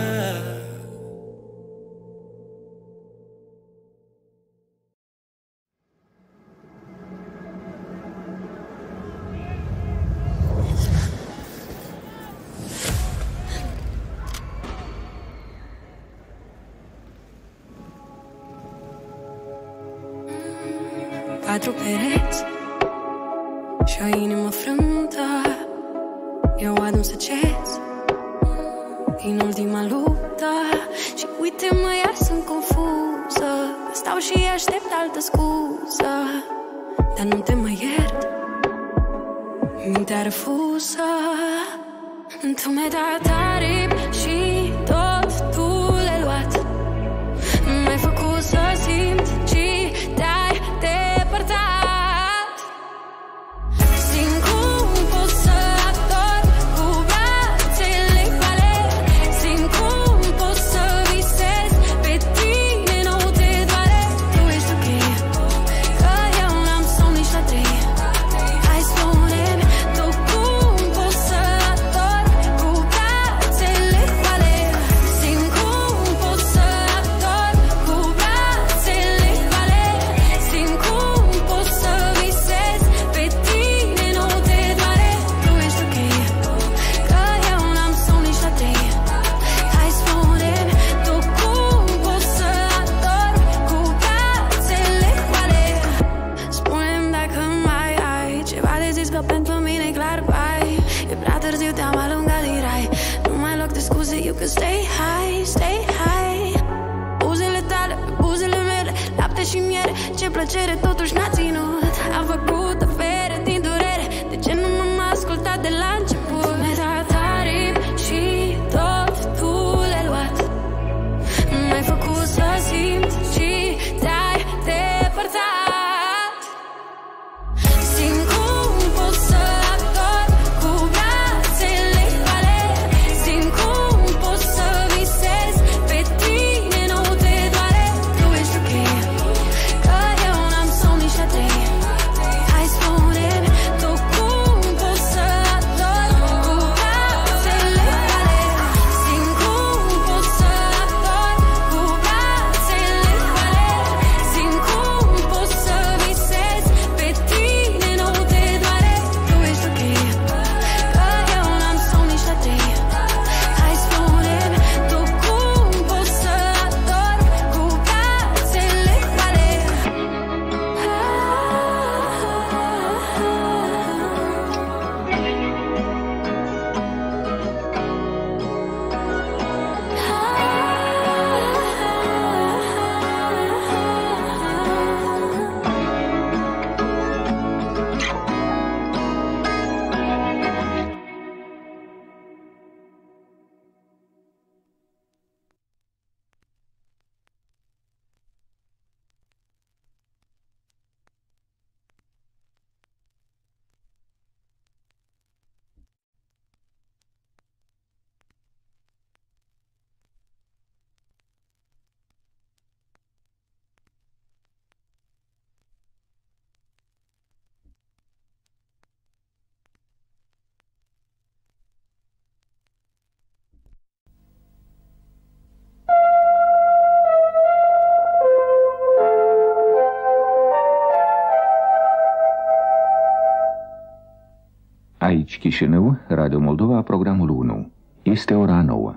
Patru pereți și o inimă frântă, eu adun săgeți din ultima luptă. Și uite-mă, iar sunt confuză, stau și aștept altă scuză, dar nu te mai iert, mintea refuză. Tu mi-ai dat aripi și tot tu le-ai luat, m-ai făcut să simt și te-ai depărtat. Simt cum pot să ador cu brațele goale, simt cum pot să visez pe tine, nu te doare. Tu ești ok, că eu n-am somn nici la 3. Hai spune-mi tu cum pot să ador cu brațele goale, simt cum pot să ador cu brațele goale, simt cum pot să visez pe tine, nu te doare. Tu ești ok, că eu n-am somn nici la 3. Hai spune-mi tu cum pot să ador cu brațele goale. Spune-mi dacă mai ai ceva de zis, că pentru mine e clar, bai. E prea târziu, te-am alungat din rai, nu mai loc de scuze, you can stay high, stay high. Buzele tale pe buzele mele, lapte și miere, ce plăcere totuși n-a ținut. Am făcut afere din durere, de ce nu m-am ascultat de la început? Mi-ai dat aripi și tot tu le-ai luat, m-ai făcut să simt și te-ai depărtat. Simt cum pot să ador cu brațele goale, Aici Chișinău, Radio Moldova, programul 1. Este ora 9.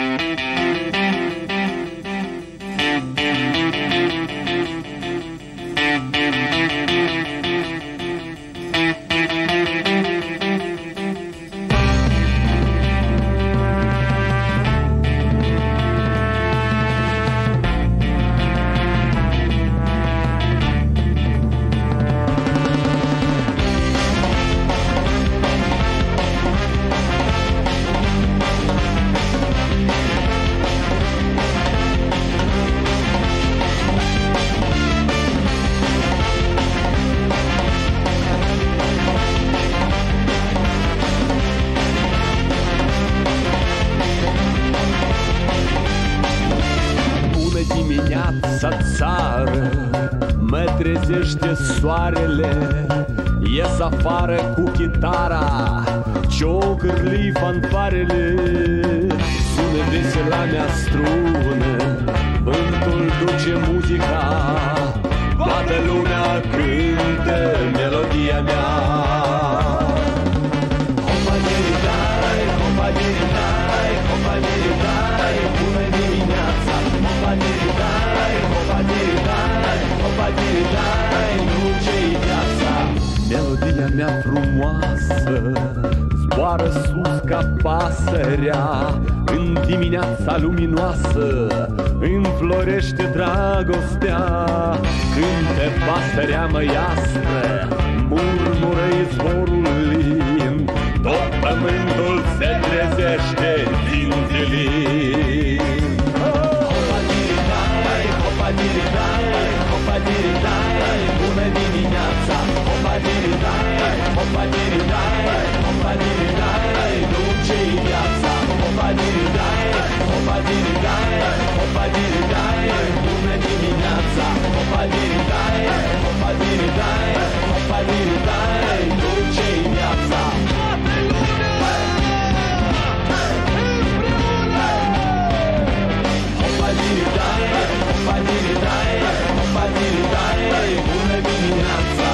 Soarele ies afară cu chitara, ciocârli fanfarele, sună vesela mea strună, vântul duce muzica, toată lumea cântă melodia mea. Hopa-diri-dai, hopa-diri-dai, hopa-diri-dai, bună dimineața. Hopa-diri-dai, hopa-diri-dai, hopa-diri-dai, nu-ce-i viața. Melodia mea frumoasă zboară sus ca pasărea, în dimineața luminoasă înflorește dragostea. Cântă pasărea măiastră, murmură izvorul lin, tot pământul se trezește din zilin. Hopa-diri-dai, hopa-diri-dai, hopa-diri-dai, bună dimineața. Hopa-diri-dai, hopa-diri-dai, hopa-diri-dai, nu-ce-i viața. Hopa-diri-dai, hopa-diri-dai, hopa-diri-dai, bună dimineața. Hopa-diri-dai, hopa-diri-dai, hopa-diri-dai, nu-ce-i viața. Hopa-diri-dai, hopa-diri-dai, hopa-diri-dai, bună dimineața.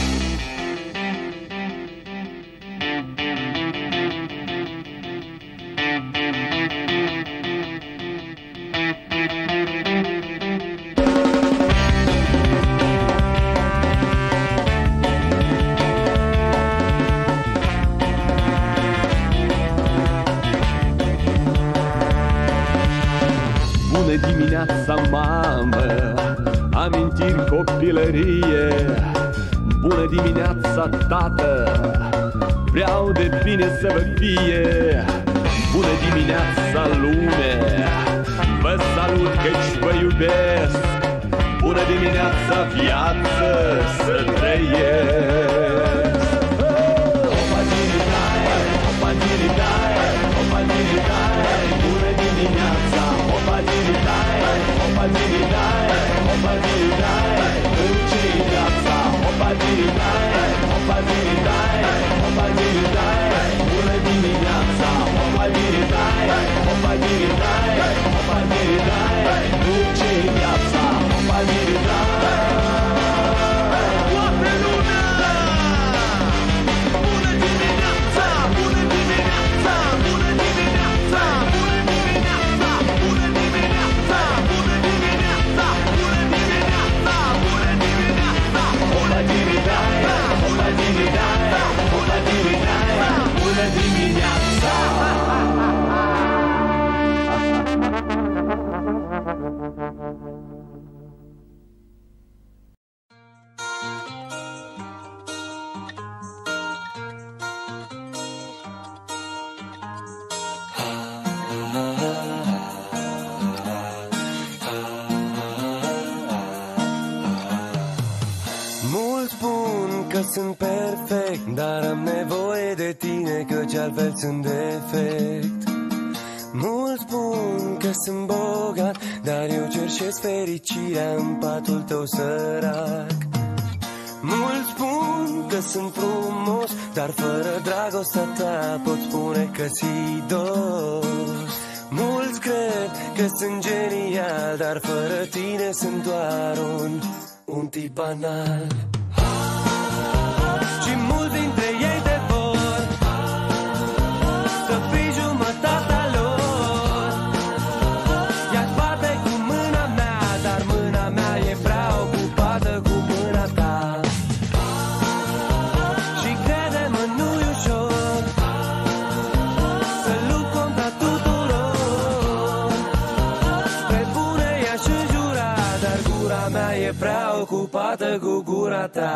Bună dimineața, mamă, amintiri copilărie. Bună dimineața, tată, vreau de bine să vă fie. Bună dimineața, lume, vă salut căci vă iubesc. Bună dimineața, viață, să trăiesc. Hopa-diri-dai, hopa-diri-dai, hopa-diri-dai, bună dimineața. Hopa-diri-dai, hopa-diri-dai, hopa-diri-dai, nu-ce-i viața. Hopa-diri-dai, hopa-diri-dai, hopa-diri-dai, bună dimineața. Hopa-diri-dai, hopa-diri-dai, hopa-diri-dai, nu-ce-i viața. Hopa-diri-dai. Toată lumea! Bună dimineața, bună dimineața, bună dimineața, bună dimineața, bună dimineața, bună dimineața, bună dimineața, bună dimineața. Hopa-diri-dai, hopa-diri-dai, hopa-diri-dai, bună dimineața. Mulți spun că sunt perfect, dar am nevoie de tine, căci altfel sunt defect. Mulți spun că sunt bogat, dar eu cerșesc fericirea în patul tău sărac. Mulți spun că sunt frumos, dar fără dragostea ta pot spune că-s idos. Mulți cred că sunt genial, dar fără tine sunt doar un tip banal. Și mulți dintre ei te vor e prea ocupată cu gura ta.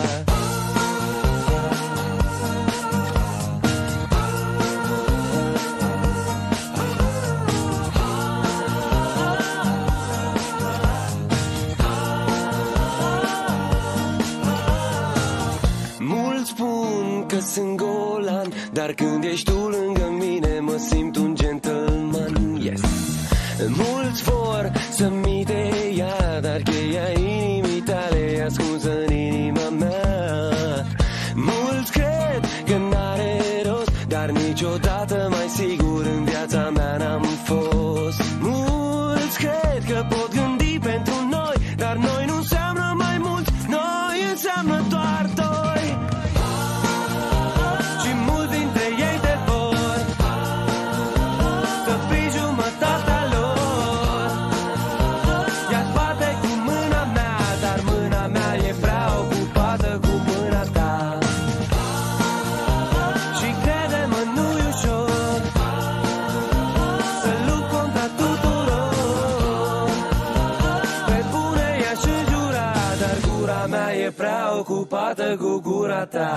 Mulți spun că sunt golan, dar când ești tu lângă mine mă simt un gentleman, yes. Mulți vor să-mi te ia, dar cheia inimii tale e ascunsă în inima mea. Mulți cred că n-are rost, dar niciodată mai sigur în viața mea n-am fost. Mulți cred că pot gândi pentru noi, dar noi nu înseamnă mai mult, noi înseamnă doar doi. Și mulți dintre ei te vor să fii jumătatea lor. Ia-ți bate cu mâna mea, dar mâna mea e prea ocupată cu mâna ta. Și crede-mă, nu-i ușor să lupt contra tuturor. Pe bune i-aș înjura, dar gura mea e prea ocupată cu gura ta.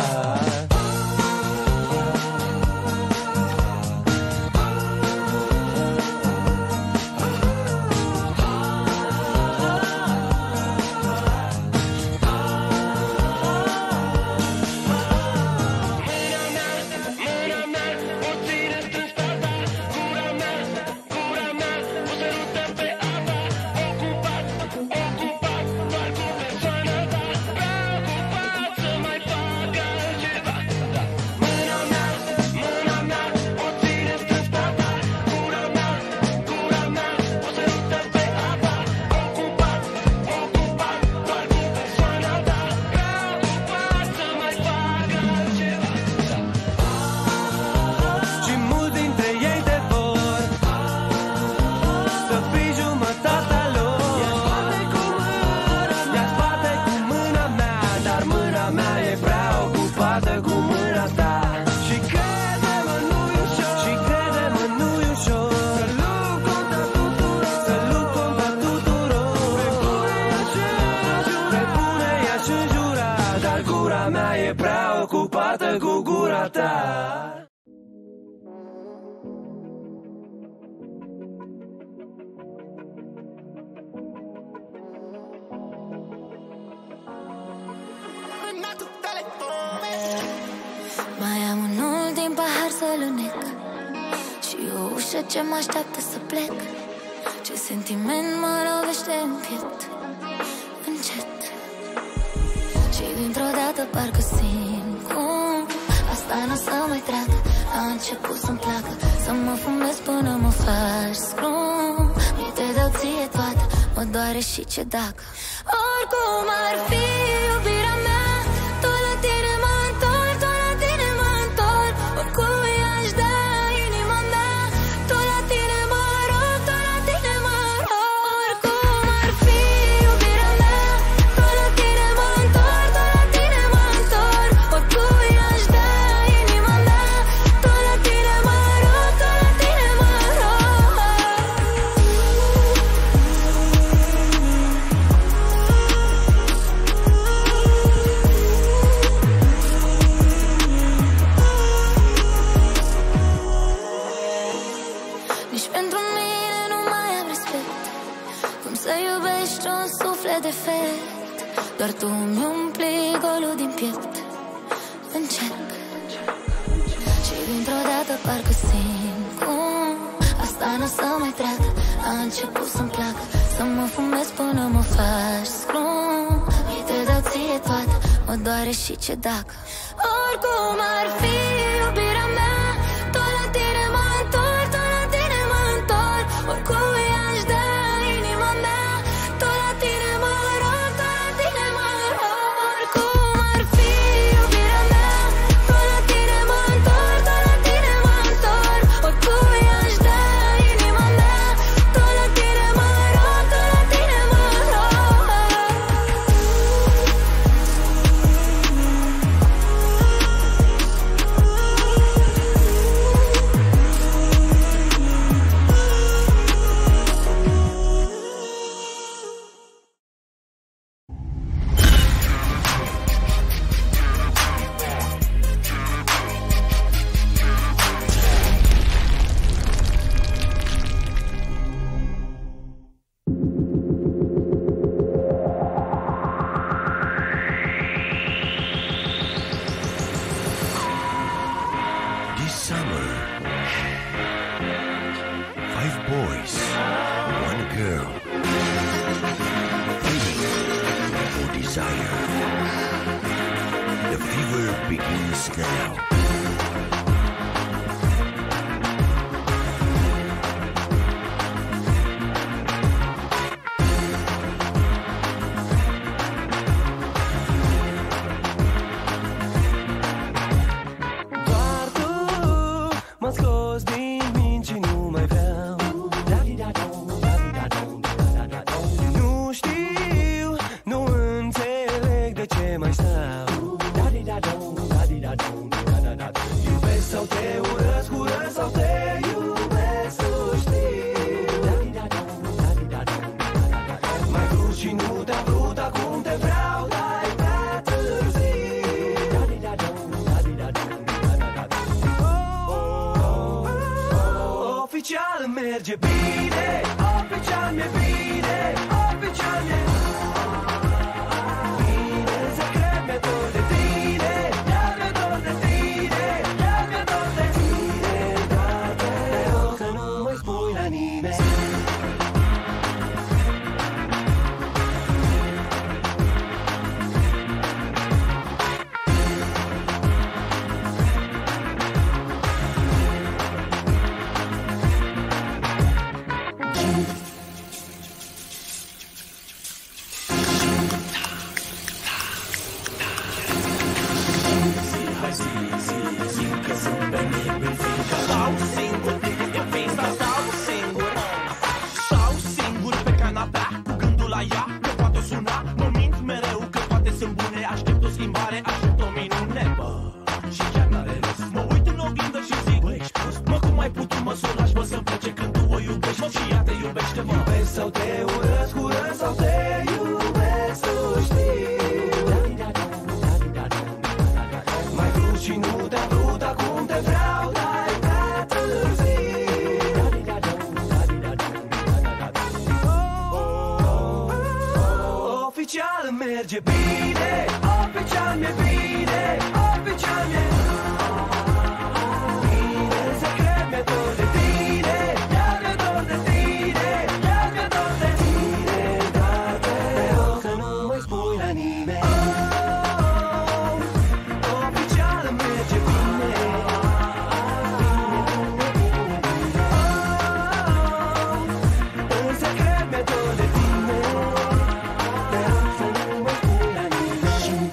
Ocupată cu gura ta. Mai am un ultim pahar să lunec și o ușă ce mă așteaptă să plec. Ce sentiment mă lovește în piept, încet. Și dintr-o dată parcă simt cum asta n-o să mai treacă. A început să-mi placă să mă fumez până mă faci scrum. Mi te dau ție toată, mă doare și ce dacă. Oricum ar fi iubirea mea, tot la tine mă întorc, tot la tine mă întorc. Oricui aș da inima mea, tot la tine mă rog, tot la tine mă rog. Oricum ar fi iubirea mea, tot la tine mă întorc, tot la tine mă întorc. Oricui aș da inima mea, tot la tine mă rog, tot la tine mă rog. Nici pentru mine nu mai am respect. Cum să iubești un suflet defect? Doar tu îmi umpli golul din piept. Încerc și dintr-o dată parcă simt cum asta n-o să mai treacă. A început să-mi placă să mă fumez până mă faci scrum. Mi te dau ție toată, mă doare și ce dacă. Oricum ar fi iubirea mea, tot la tine mă întorc, tot la tine mă întorc. Oricui aș da inima mea, tot la tine mă rog, tot la tine mă rog. Oricum ar fi iubirea mea, tot la tine mă întorc, tot la tine mă întorc. Oricui aș da inima mea, tot la tine mă rog, tot la tine mă rog. desire. The fever begins now. Doar tu m-a scos din minți și nu mai vreau. Nu știu, nu înțeleg de ce mai stau. Iubesc sau te urăsc, urăsc sau te iubesc, să știi. M-ai vrut și nu te-am vrut, acum te vreau, dar e prea târziu. Oficial merge bine, oficial mi-e bine, oficial mi-e bine. Să cred mi-e dor de tine, iar mi-e dor de tine, iar mi-e dor de tine. Dar te rog să nu mai spui la nimeni. Stau singur pe canapea cu gândul la ea, că poate suna. Mă mint mereu că toate sunt bune. Aștept o schimbare, aștept o minune. Bă, și chiar n-are rost. Mă uit în oglindă și zic, bă, ești prost. Mă, cum ai putut mă suna și mă să-mi plece când tu o iubești? Mă, și ea te iubește, mă. Iubesc sau te urăsc, urăsc sau te iubesc, să știi. M-ai vrut și nu te-am vrut, acum te vreau, dar e prea târziu. Oficial merge bine, oficial mi-e bine, oficial mi-e bine. Să cred mi-e dor de tine, iar mi-e dor de tine, iar mi-e dor de tine. Dar te rog să nu mai spui la nimeni. Oficial merge bine. În secret mi-e dor de tine. Te rog să nu mai spui la nimeni.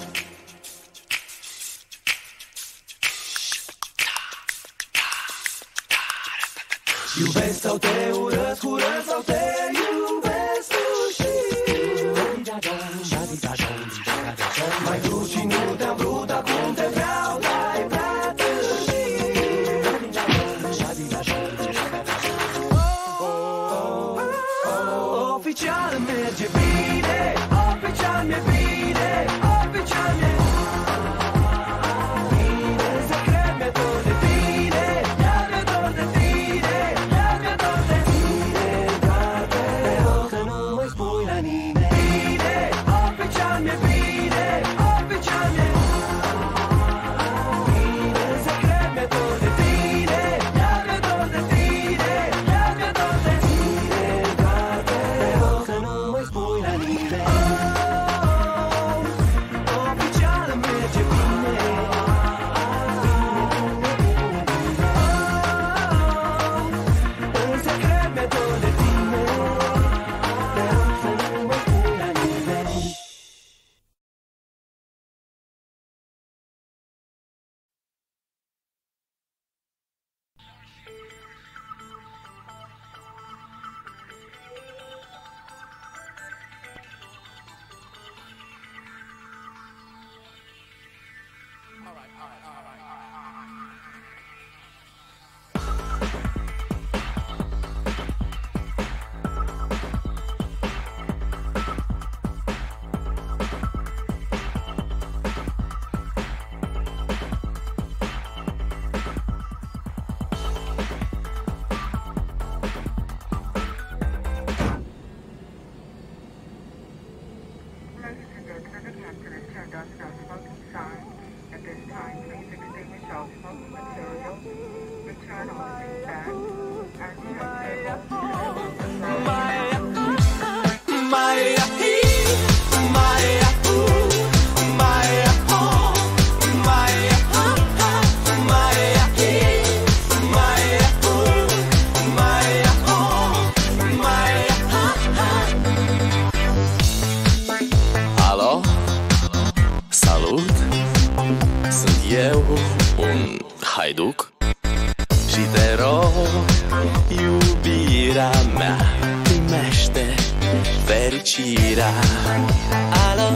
Iubesc sau te urăsc, urăsc sau te iubesc, tu știi. M-ai vrut și nu te-am vrut, acum te vreau, dar e prea târziu. Oficial merge bine, oficial mi-e bine, oficial mi-e bine. Să cred mi-e dor de tine, iar mi-e dor de tine, iar mi-e dor de tine. Dar te rog să nu mai spui la nimeni. Bine, oficial mi-e bine, oficial mi-e bine. Să cred mi-e dor de tine, iar mi-e dor de tine, iar mi-e dor de tine. Dar te rog să nu mai spui la nimeni. Oficial merge bine. În secret mi-e dor de tine. Te rog să nu mai spui la nimeni. Maria, eu un haiduc și te rog, iubirea mea, primește fericirea. Alo,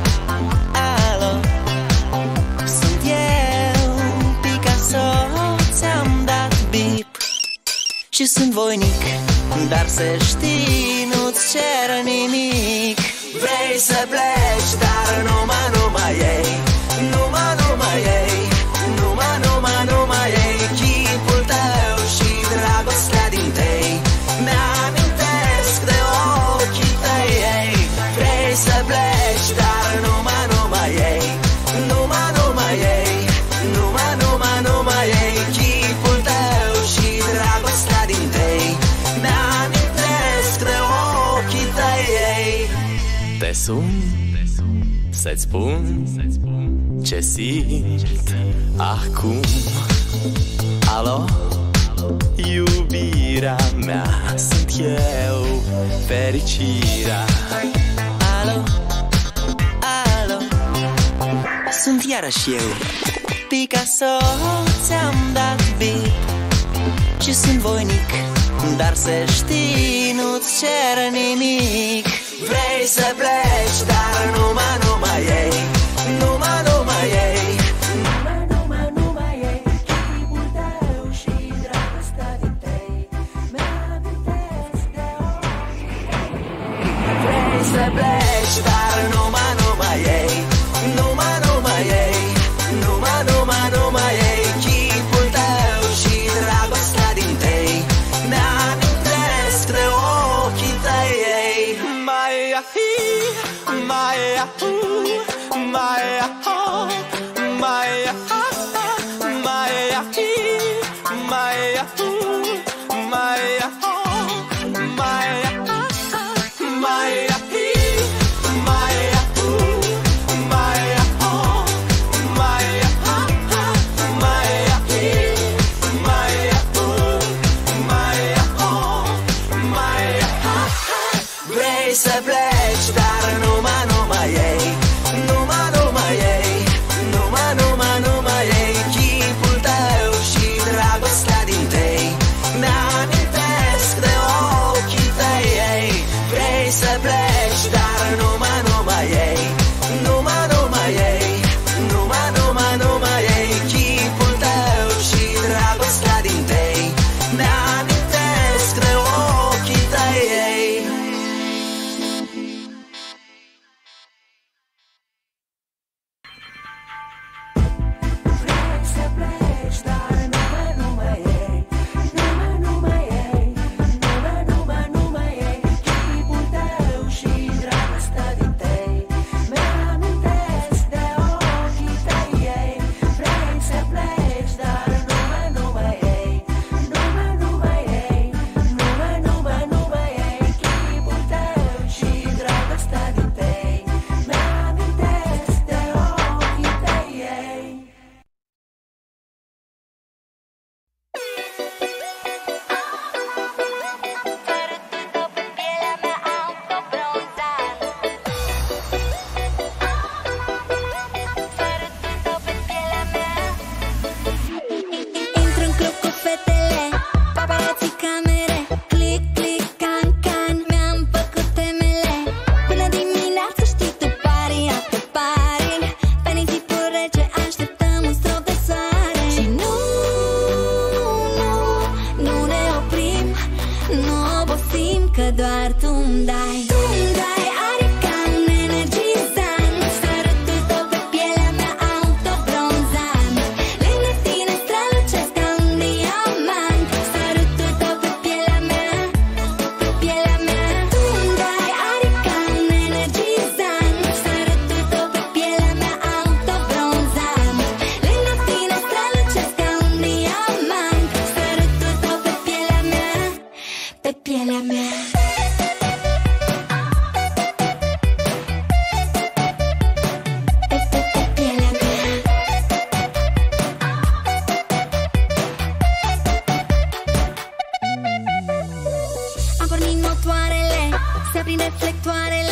alo, sunt eu, Picasso, ți-am dat bip și sunt voinic, dar să știi, nu-ți cer nimic. Vrei să pleci, dar numai ei, numai ei, numai ei, chipul tău și dragostea din tei. Mi-amintesc de ochii tăi, ei. Vrei să pleci, dar numai ei, numai ei, numai ei, chipul tău și dragostea din tei. Mi-amintesc de ochii tăi, ei. Te sun, să-ți spun ce simt acum. Alo, iubirea mea, sunt eu, fericirea. Alo, alo, sunt iarăși eu, Picasso, ți-am dat bip și sunt voinic, dar să știi, nu-ți cer nimic. Vrei să pleci, dar numai ei, numai ei, numai ei, chipul tău și dragostea din tei. Mi-amintesc de ochii tăi. Vrei să pleci, dar numai ei, numai ei, numai ei, chipul tău și dragostea din tei. Mi-amintesc de ochii tăi, ei. Mai ahi, mai ahu, mai aho, mai aha, mai ahi, mai ahu, mai aho, mai aha, mai ahi, mai ahu, mai aho, mai aha, mai ahi, mai ahu, mai aho, mai aha. Vrei să pleci, dar numai ei, numai ei, numai ei, chipul tău și dragostea din tei. Mi-amintesc de ochii tăi, ei. Vrei să pleci, dar numai ei, numai ei, numai ei, chipul tău și dragostea din tei. Mi-amintesc de ochii tăi, ei.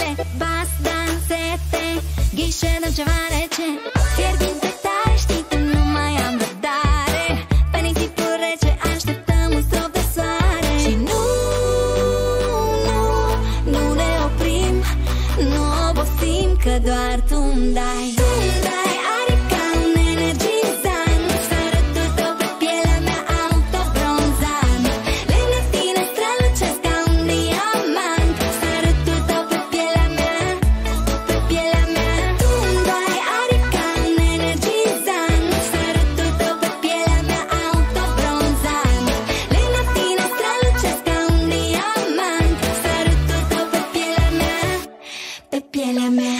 Ghișe de ceva rece, fierbinte tare, știi tu. îmi dai. Tu îmi dai are ca un energizant. Sărătul tău pe pielea mea autobronzant. Lângă tine strălucesc ca un diamant. Sărătul tău pe pielea mea, pe pielea mea. Tu îmi dai are ca un energizant. Sărătul tău pe pielea mea autobronzant. Lângă tine strălucesc ca un diamant. Sărătul tău pe pielea mea, pe pielea mea.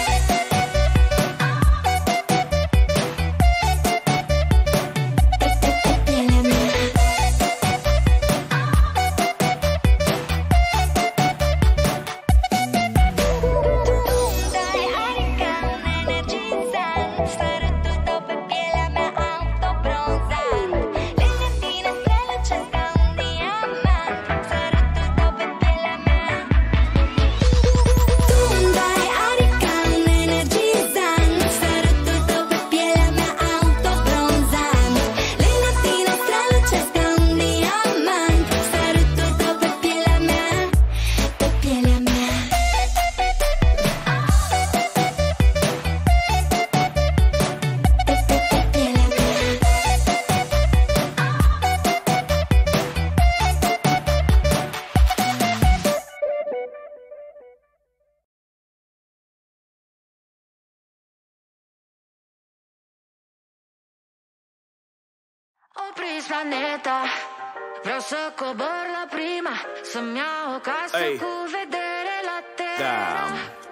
Opriți planeta, vreau să cobor la prima, să-mi iau o casă cu vedere la terra.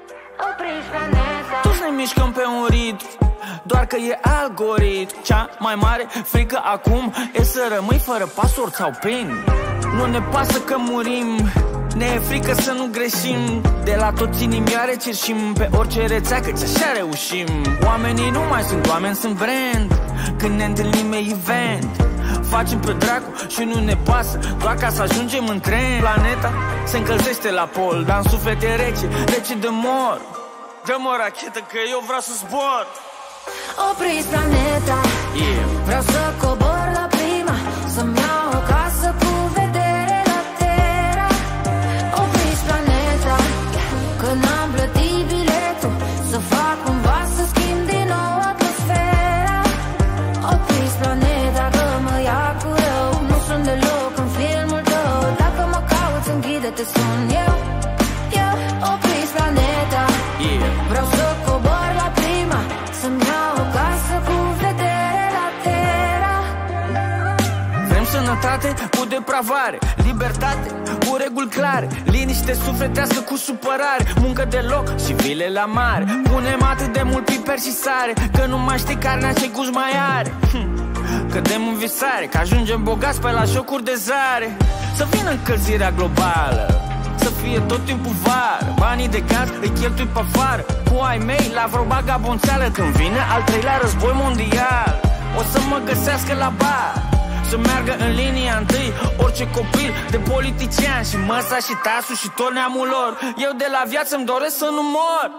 Opriți planeta. Toți ne mișcăm pe un ritm, doar că e algoritm. Cea mai mare frică acum e să rămâi fără pasort sau PIN. Nu ne pasă că murim, ne e frică să nu greșim. De la toți inimioare cerșim pe orice rețea, căci așa reușim. Oamenii nu mai sunt oameni, sunt brand. Când ne întâlnim e event, facem pe dracu și nu ne pasă, doar ca să ajungem în tren. Planeta se încălzește la pol, dar în suflet e rece, rece de mor. Dă-mă o rachetă că eu vreau să zbor. Opriți planeta, vreau să cobor la prima, să-mi iau o casă cu vedere la terra. Opriți planeta, că n-am plătit biletul, să fac cumva să schimb din nou atmosfera. Opriți planeta, că mă ia cu rău, nu sunt deloc în filmul tău. Dacă mă cauți, închide-te, sun eu. Opriți planeta, vreau să cobor la prima, să-mi iau o casă cu vedere la terra. Vrem sănătate cu depravare, libertate cu reguli clare, liniște sufletească cu supărare, muncă deloc și vile la mare. Punem atât de mult piper și sare, că nu mai știi carnea ce gust mai are. Cădem în visare, că ajungem bogați pe la jocuri de zare. Să vină încălzirea globală, să fie tot timpul vară. Banii de gaz îi cheltui pe afară, cu ai mei la vreo bagabonțeală. Când vine al treilea război mondial, o să mă găsească la bar, să meargă în linia întâi orice copil de politician. Și măsa și tasul și tot neamul lor. Eu de la viață îmi doresc să nu mor.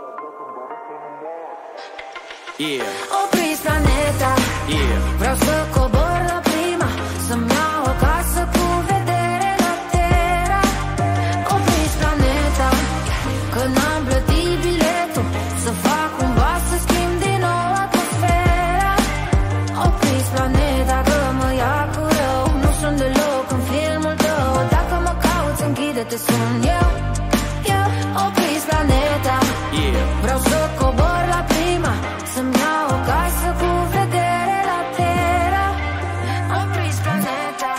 Opriți planeta, vreau să cobor la prima, să-mi iau o casă cu vedere la terra. Opriți planeta, că n-am plătit biletul, să fac cumva să schimb din nou atmosfera. Opriți planeta, că mă ia cu rău, nu sunt deloc în filmul tău. Dacă mă cauți, închide-te, sun eu. Opriți planeta, vreau să cobor la prima, să-mi iau o casă cu vedere la terra. Opriți planeta,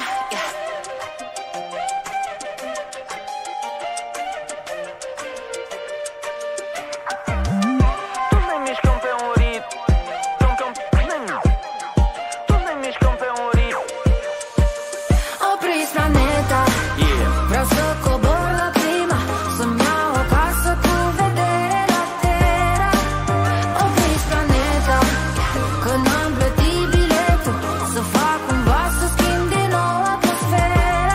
Toți ne mișcăm pe un ritm, toți ne mișcăm pe un ritm. opriți planeta, vreau să cobor la prima, să-mi iau o casă cu vedere la terra. Opriți planeta, că n-am plătit biletul, să fac cumva să schimb din nou atmosfera.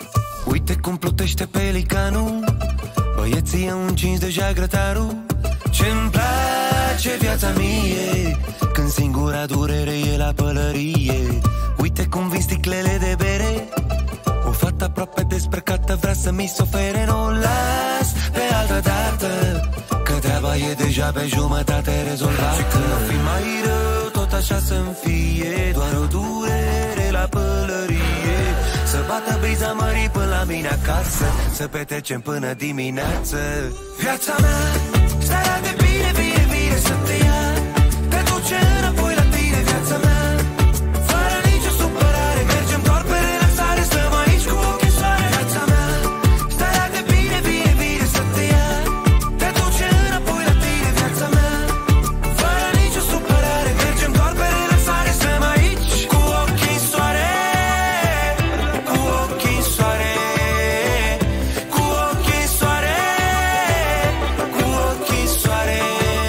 Uite cum plutește pelicanul, băieții au încins deja grătarul. Ce-mi place viața mie, când singura durere e la pălărie. Uite cum vin sticlele de bere, o fată aproape desprăcată vrea să mi s-ofere. Nu las pe altă dată, că treaba e deja pe jumătate rezolvată. Și când o fi mai rău, tot așa să-mi fie, doar o durere la pălărie. Să bată briza mării până la mine acasă, să petrecem până dimineață. Viața mea, starea de bine, bine, bine să te ia, te duce înapoi la tine. Viața mea, fără nicio supărare, mergem doar pe relaxare, stăm aici cu ochii soare. Viața mea, starea de bine, bine, bine să te ia, te duce înapoi la tine. Viața mea, fără nicio supărare, mergem doar pe relaxare, stăm aici cu ochii soare. Cu ochii soare, cu ochii soare, cu ochii soare.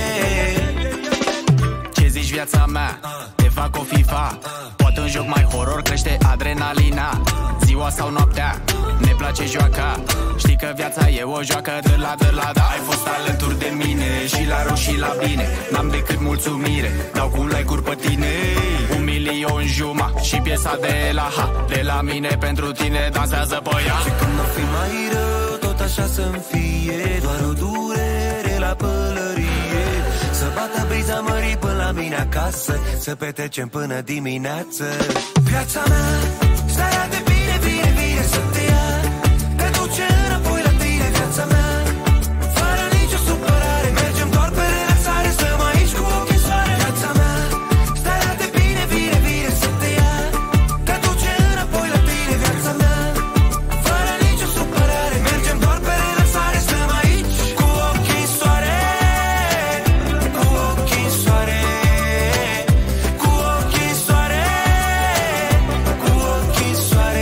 Ce zici viața mea? Te fac o FIFA, poate un joc mai horror, crește adrenalina. Ziua sau noaptea, ne place joaca. Știi că viața e o joacă, dă-la, da. Ai fost alături de mine, și la rău și la bine. N-am decât mulțumire, dau cu like-uri pe tine. 1.000.000 și piesa de la H, de la mine pentru tine, dansează pe ea. Și când o fi mai rău, tot așa să-mi fie, doar o durere la pălărie. Să bată briza mării până la mine acasă, să petrecem până dimineață. Viața mea, starea de bine, bine, bine să te ia, te duce înapoi la tine. Viața mea, fără nicio supărare, mergem doar pe relaxare, stăm aici cu ochii soare. Viața mea, starea de bine, bine, bine să te ia, te duce înapoi la tine. Viața mea, fără nicio supărare, mergem doar pe relaxare, stăm aici cu ochii soare. Cu ochii soare, cu ochii soare, cu ochii soare.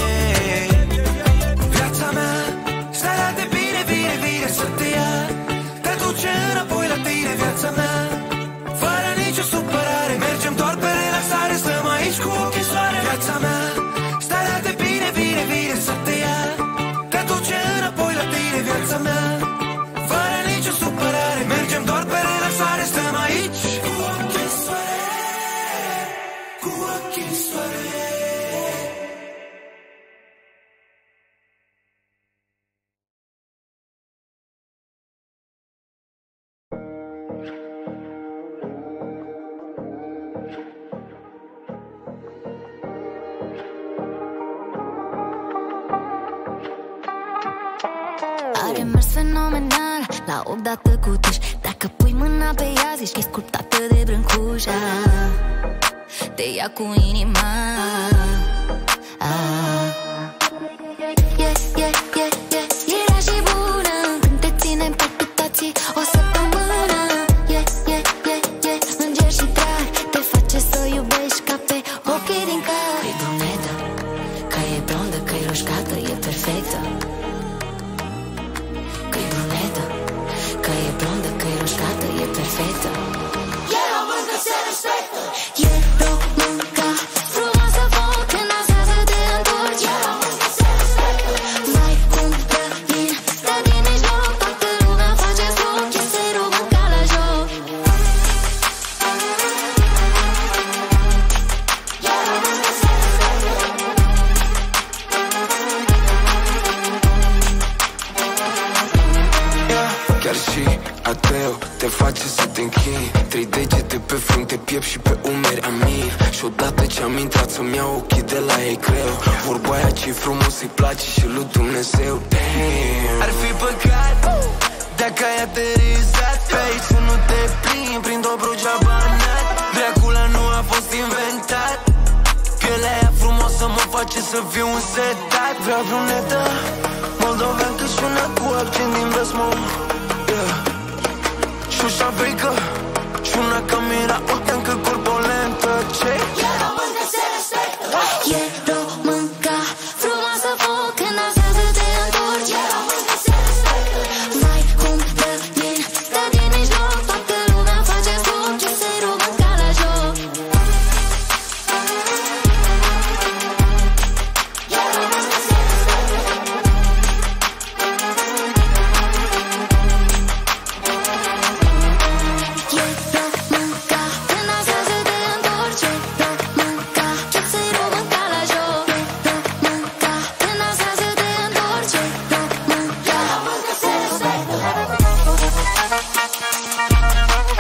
Viața mea, starea de bine, bine, bine să te ia, te duce înapoi la tine. Viața mea, fără nicio supărare, mergem doar pe relaxare, stăm aici cu ochii soare. Viața mea, starea de bine, bine, bine să te ia, te duce înapoi la tine. Viața mea, fără nicio supărare, mergem doar pe relaxare, stăm aici cu ochii soare, cu ochii soare. Are mers fenomenal, la ochi dată cu tuș. Dacă pui mâna pe ea, zici că e sculptată de Brâncușa. Te ia cu inima. Era și bună, când te ține în palpitații o săptămână. Înger și drag, te face să iubești ca pe ochii din car. Că-i brunetă, că e blondă, că-i roșcată, e perfectă. Că-i brunetă, că e blondă, că-i roșcată, e perfectă. E româncă, se respectă. E româncă, frumoasă, foc, când dansează te întorci. E româncă, se respectă. Vai cum dă din mijloc, toată lumea face zoc. Este românca la joc. E româncă, se respectă. Chiar și ateu te face să te închini, 3 degete pe frunte, piept și pe umeri a mii. Și odată ce-am intrat să-mi iau ochii de la ei greu. Vorba aia ce-i frumos îi place și lui Dumnezeu. Damn. Ar fi păcat dacă ai aterizat pe aici, să nu te plimbi prin Dobrogea Banat. Dracula nu a fost inventat, pielea aia frumoasă mă face să fiu un setat. Vreau brunetă, moldoveancă și una cu accent din Vestmont, și o șaveică, și una ca Mira, ocheancă corpolentă. Ce? E româncă, se respectă. E românca, frumoasă, foc, când dansează te întorci. E româncă, se respectă. Vai cum dă din mijloc, toată lumea face zoc. Este românca la joc. E româncă, se respectă.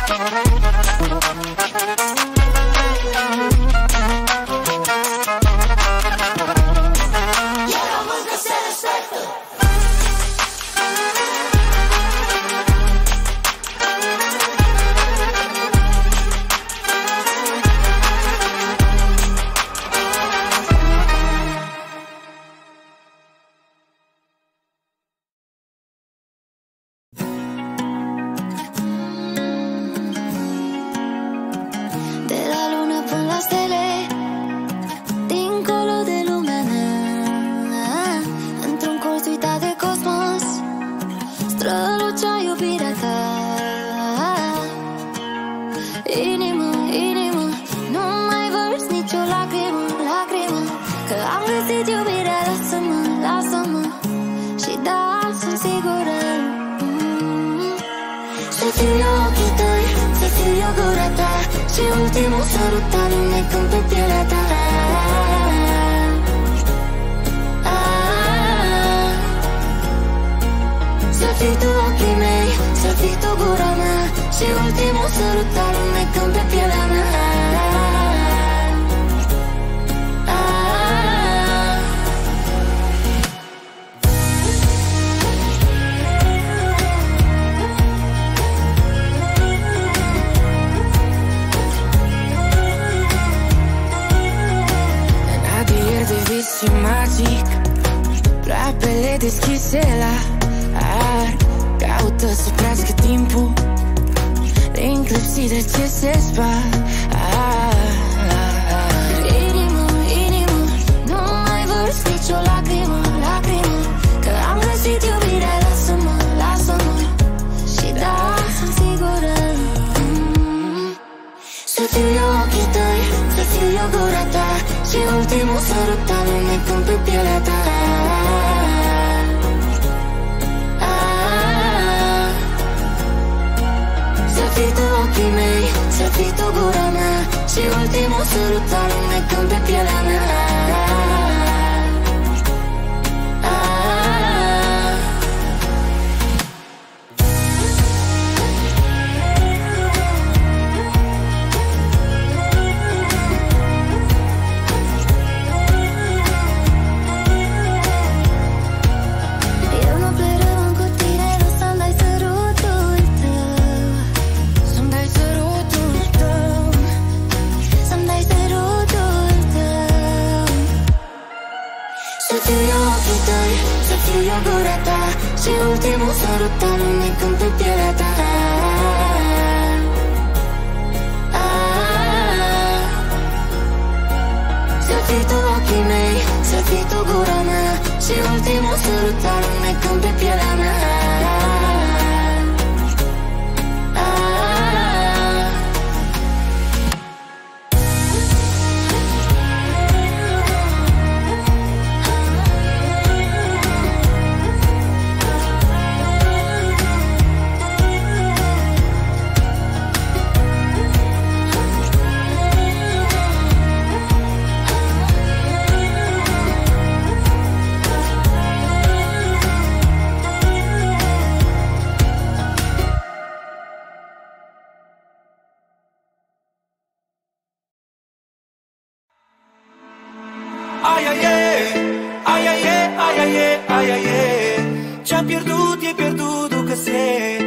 Ce-am pierdut, e pierdut, ducă-se.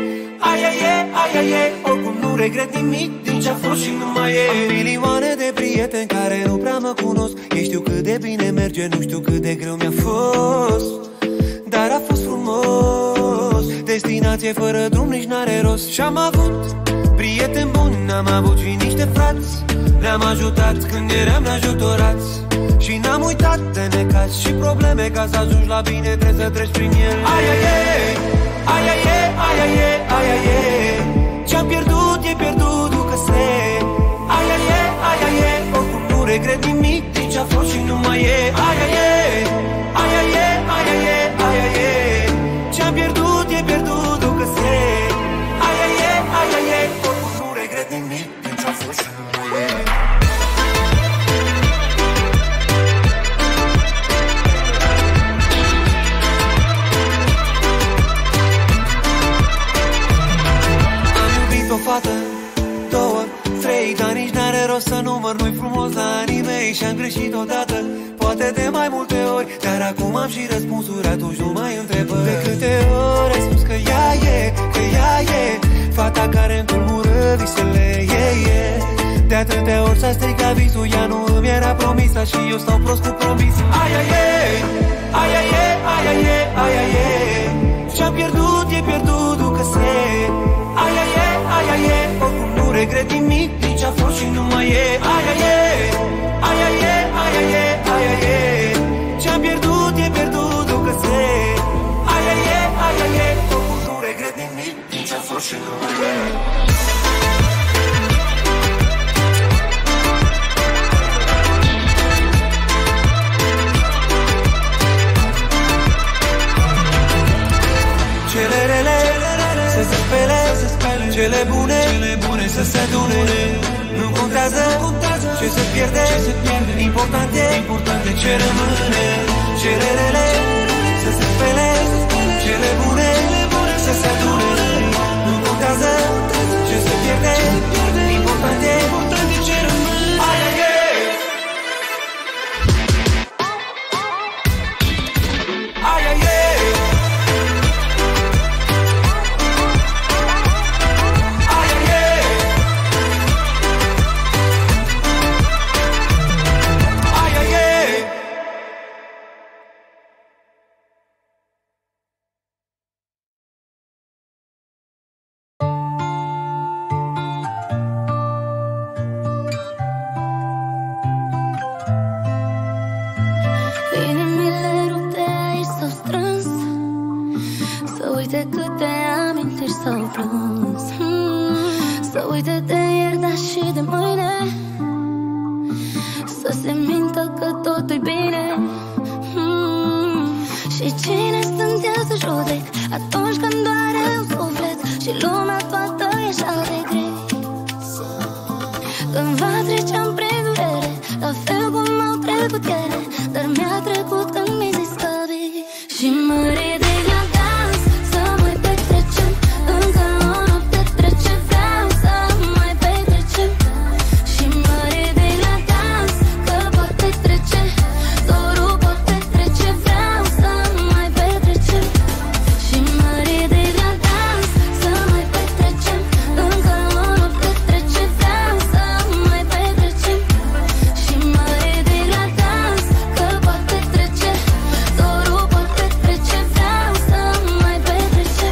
Ai, oricum nu regret nimic din ce-a fost și nu mai e. Am milioane de prieteni care nu prea mă cunosc. Ei știu cât de bine merge, nu știu cât de greu mi-a fost. Dar a fost frumos. Destinație fără drum nici n-are rost. Și-am avut prieteni buni, n-am avut și niște frați. Ne-am ajutat când eram neajutorați. Și n-am uitat de necaz și probleme. Ca să ajungi la bine trebuie să treci prin ele. Ai, ce-am pierdut e pierdut, ducă-se. Ai, oricum nu regret nimic din ce-a fost și nu mai e. Ai, ce-am pierdut e pierdut, ducă-se. Ai, oricum nu regret nimic din ce-a fost și nu mai e. O fată o să număr nu-i frumos la anii mei. Și-am greșit odată, poate de mai multe ori, dar acum am și răspunsuri, atunci nu mai întrebări. De câte ori ai spus că ea e fata care-mi tulbură visele, de atâtea ori s-a stricat visul, ea nu îmi era promisă și eu stau prost cu promis. Aia e, ce-am pierdut, e pierdut, ducă-se. Aia e, oricum nu regret nimic, nici a fost și nu mai e. Aia e, ce-am pierdut, e pierdut, ducă-se. Aia e, oricum nu regret nimic, nici a fost și nu mai e. Cele rele să se spele, cele bune să se adune. Nu contează ce se pierde, important e ce rămâne. Cele rele să se spele, cele bune să se adune. Nu contează ce se pierde, important e ce rămâne. Aia e. Aia e. S-au plâns. Să uite de ieri, dar și de mâine, să se mintă că totul-i bine. Și cine sunt eu să judec atunci când doare un suflet și lumea toată e așa de grei? Cândva treceam prin durere, la fel cum au trecut ele, dar mi-a trecut când mi-ai zis că vii. Și mă ridic la dans, să mai petrecem. Încă o noapte trece, vreau să mai petrecem. Și mă ridic la dans, că poate trece, dorul poate trece, vreau să mai petrecem. Și mă ridic la dans, să mai petrecem. Încă o noapte trece, vreau să mai petrecem. Și mă ridic la dans, că poate trece, dorul poate trece, vreau să mai petrecem.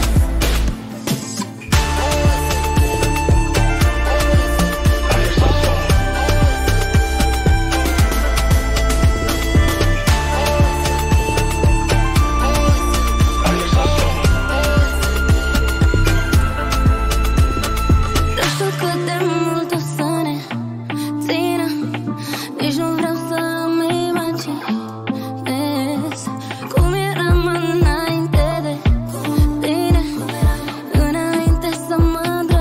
Nu știu cât de mult o să ne țină, nici nu vreau să-mi imaginez cum eram înainte de tine, înainte să mă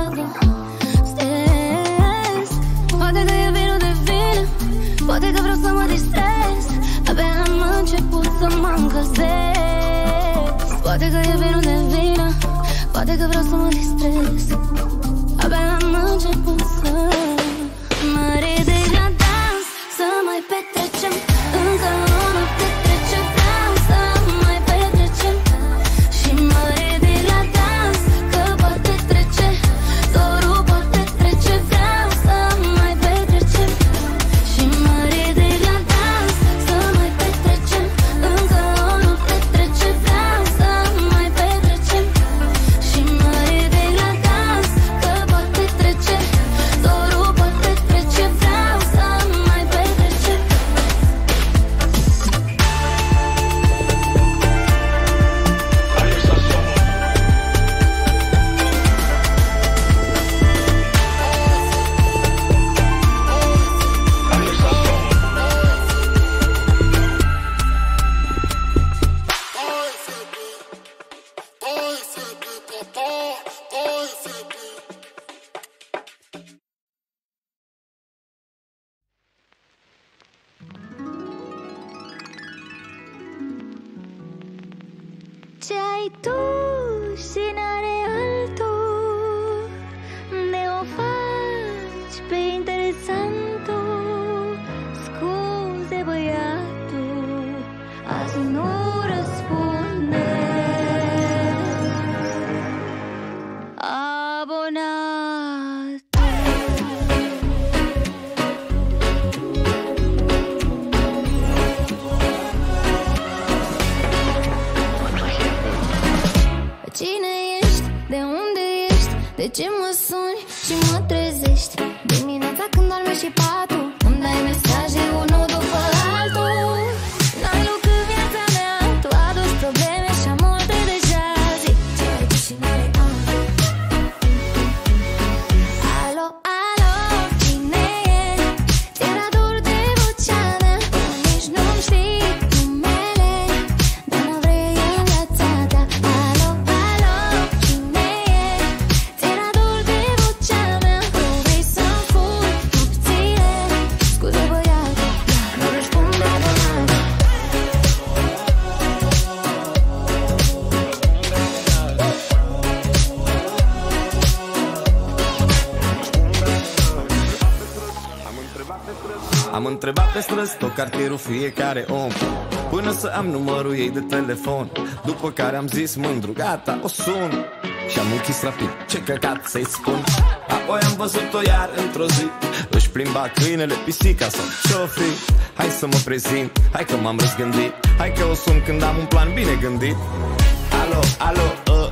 îndrăgostesc. Poate că e vinul de vină, poate că vreau să mă distrez, abia am început să mă încălzesc. Poate că e vinul de vină, poate că vreau să mă distrez, abia am început să mă ridic la dans, să mai petrecem. Încă o noapte trece, vreau să mai petrecem. Și mă ridic la dans, că poate trece, dorul poate trece, vreau să mai petrecem. Și mă ridic la dans, să mai petrecem. Încă o noapte trece, vreau să mai petrecem. Și mă ridic la dans, că poate trece, dorul poate trece, vreau să mai petrecem. Ce ai tu și n-are altul, de o faci pe interes Santo, scuze băiatul, azi nu răspunde. Abonat. Cine ești? De unde ești? De ce mă suni și mă trezești? Dimineața când dormi și patul, îmi dai mesaje unul după altul. N-ai lucru viața mea, tu aduci probleme și am multe deja. Zic ce ai tu și n-are am. Alo, alo, cine e? Ți-era dor de vocea mea, nici nu-mi știi numele, dar mă vrei în viața ta. Alo, alo, cine e? Ți-era dor de vocea mea, tu vrei să-mi furi nopțile. Scuze băiatul, nu răspunde abonat. Am întrebat pe străzi tot cartierul, fiecare om, până să am numărul ei de telefon. După care am zis mândru, gata, o sun. Și am închis rapid, ce căcat să-i spun. Apoi am văzut-o iar într-o zi, își plimba câinele, pisica sau ce-o fi. Hai să mă prezint, hai că m-am răzgândit, hai că o sun când am un plan bine gândit. Alo, alo,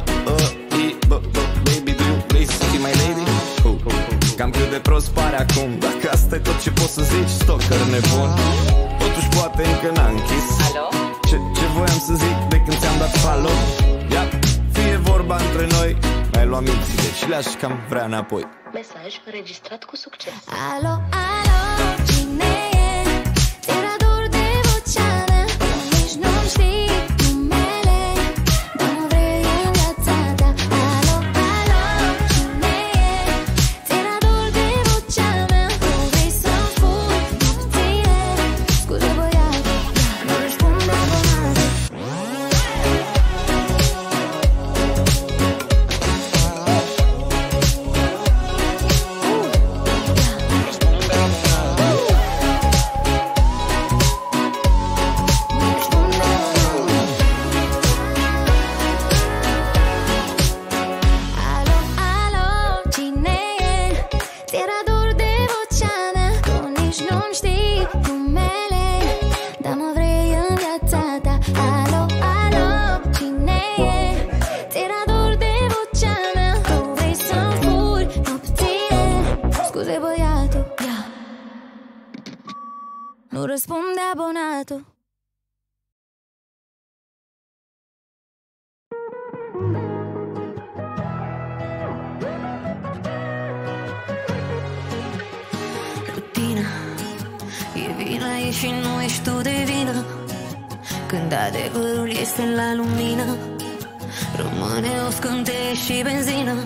baby, do you please see my lady? Cam cât de prost pare acum, dacă asta e tot ce poți să zici, stalker nebun. Totuși poate încă n-a închis. Alo? Ce voiam să zic de când ți-am dat follow? Ia, fie vorba între noi, mai luam minții, deci le-aș cam vrea înapoi. Mesaj înregistrat cu succes. Alo, alo, cine e? Ți-era dor de vocea mea, nici nu-mi știi numele, dar mă vrei în viața ta. Alo, alo, cine e? Ți-era dor de vocea mea, tu vrei să-mi furi nopțile. Scuze băiatul, nu răspunde abonat. Alo, alo, cine e? Ți-era dor de vocea mea, tu nici nu-mi știi numele, dar mă vrei în viața ta. Alo, alo, cine e? Ți-era dor de vocea mea, tu vrei să-mi furi nopțile. Scuze băiatul, nu răspunde abonatul. Rutina e vina ei și nu ești tu de vină. Când adevărul este la lumină, rămâne o scânteie și benzină.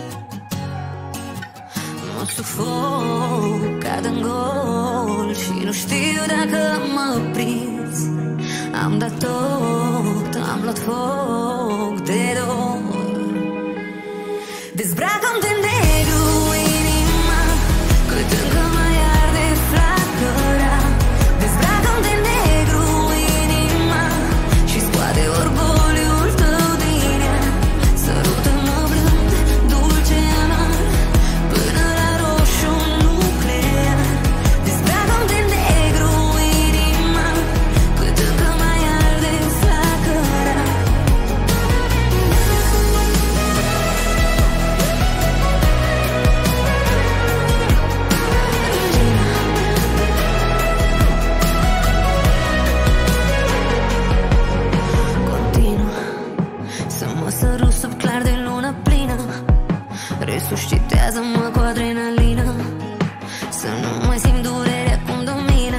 Mă sufoc, cad în gol și nu știu dacă mă prins. Am dat tot, am luat foc de dor. Dezbracă-mi de negru inima, cât încă mai arde flacăra. Dezbracă-mi de negru inima și scoate orgoliul tău din ea. Sărută-mă blând, dulce amar, până la roșu nuclear. Dezbracă-mi de negru inima, cât încă mai arde flacăra. Resuscitează-mă cu adrenalină, să nu mai simt durerea cum domină.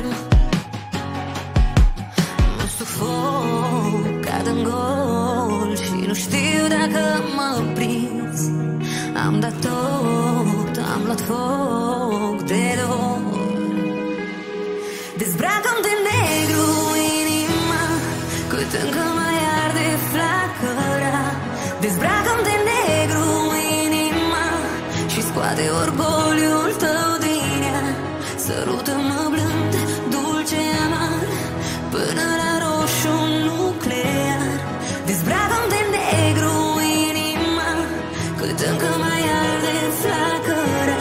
Mă sufoc, cad în gol și nu știu dacă mă prins. Am dat tot, am luat foc de dor. Dezbracă-mi de negru inima, cât încă mai arde flacăra. Dezbracă-mi de negru inima și scoate orgoliul tău din ea. Sărută-mă blând, dulce amar, până la roșu nuclear. Dezbracă-mi de negru inima, cât încă mai arde flacăra.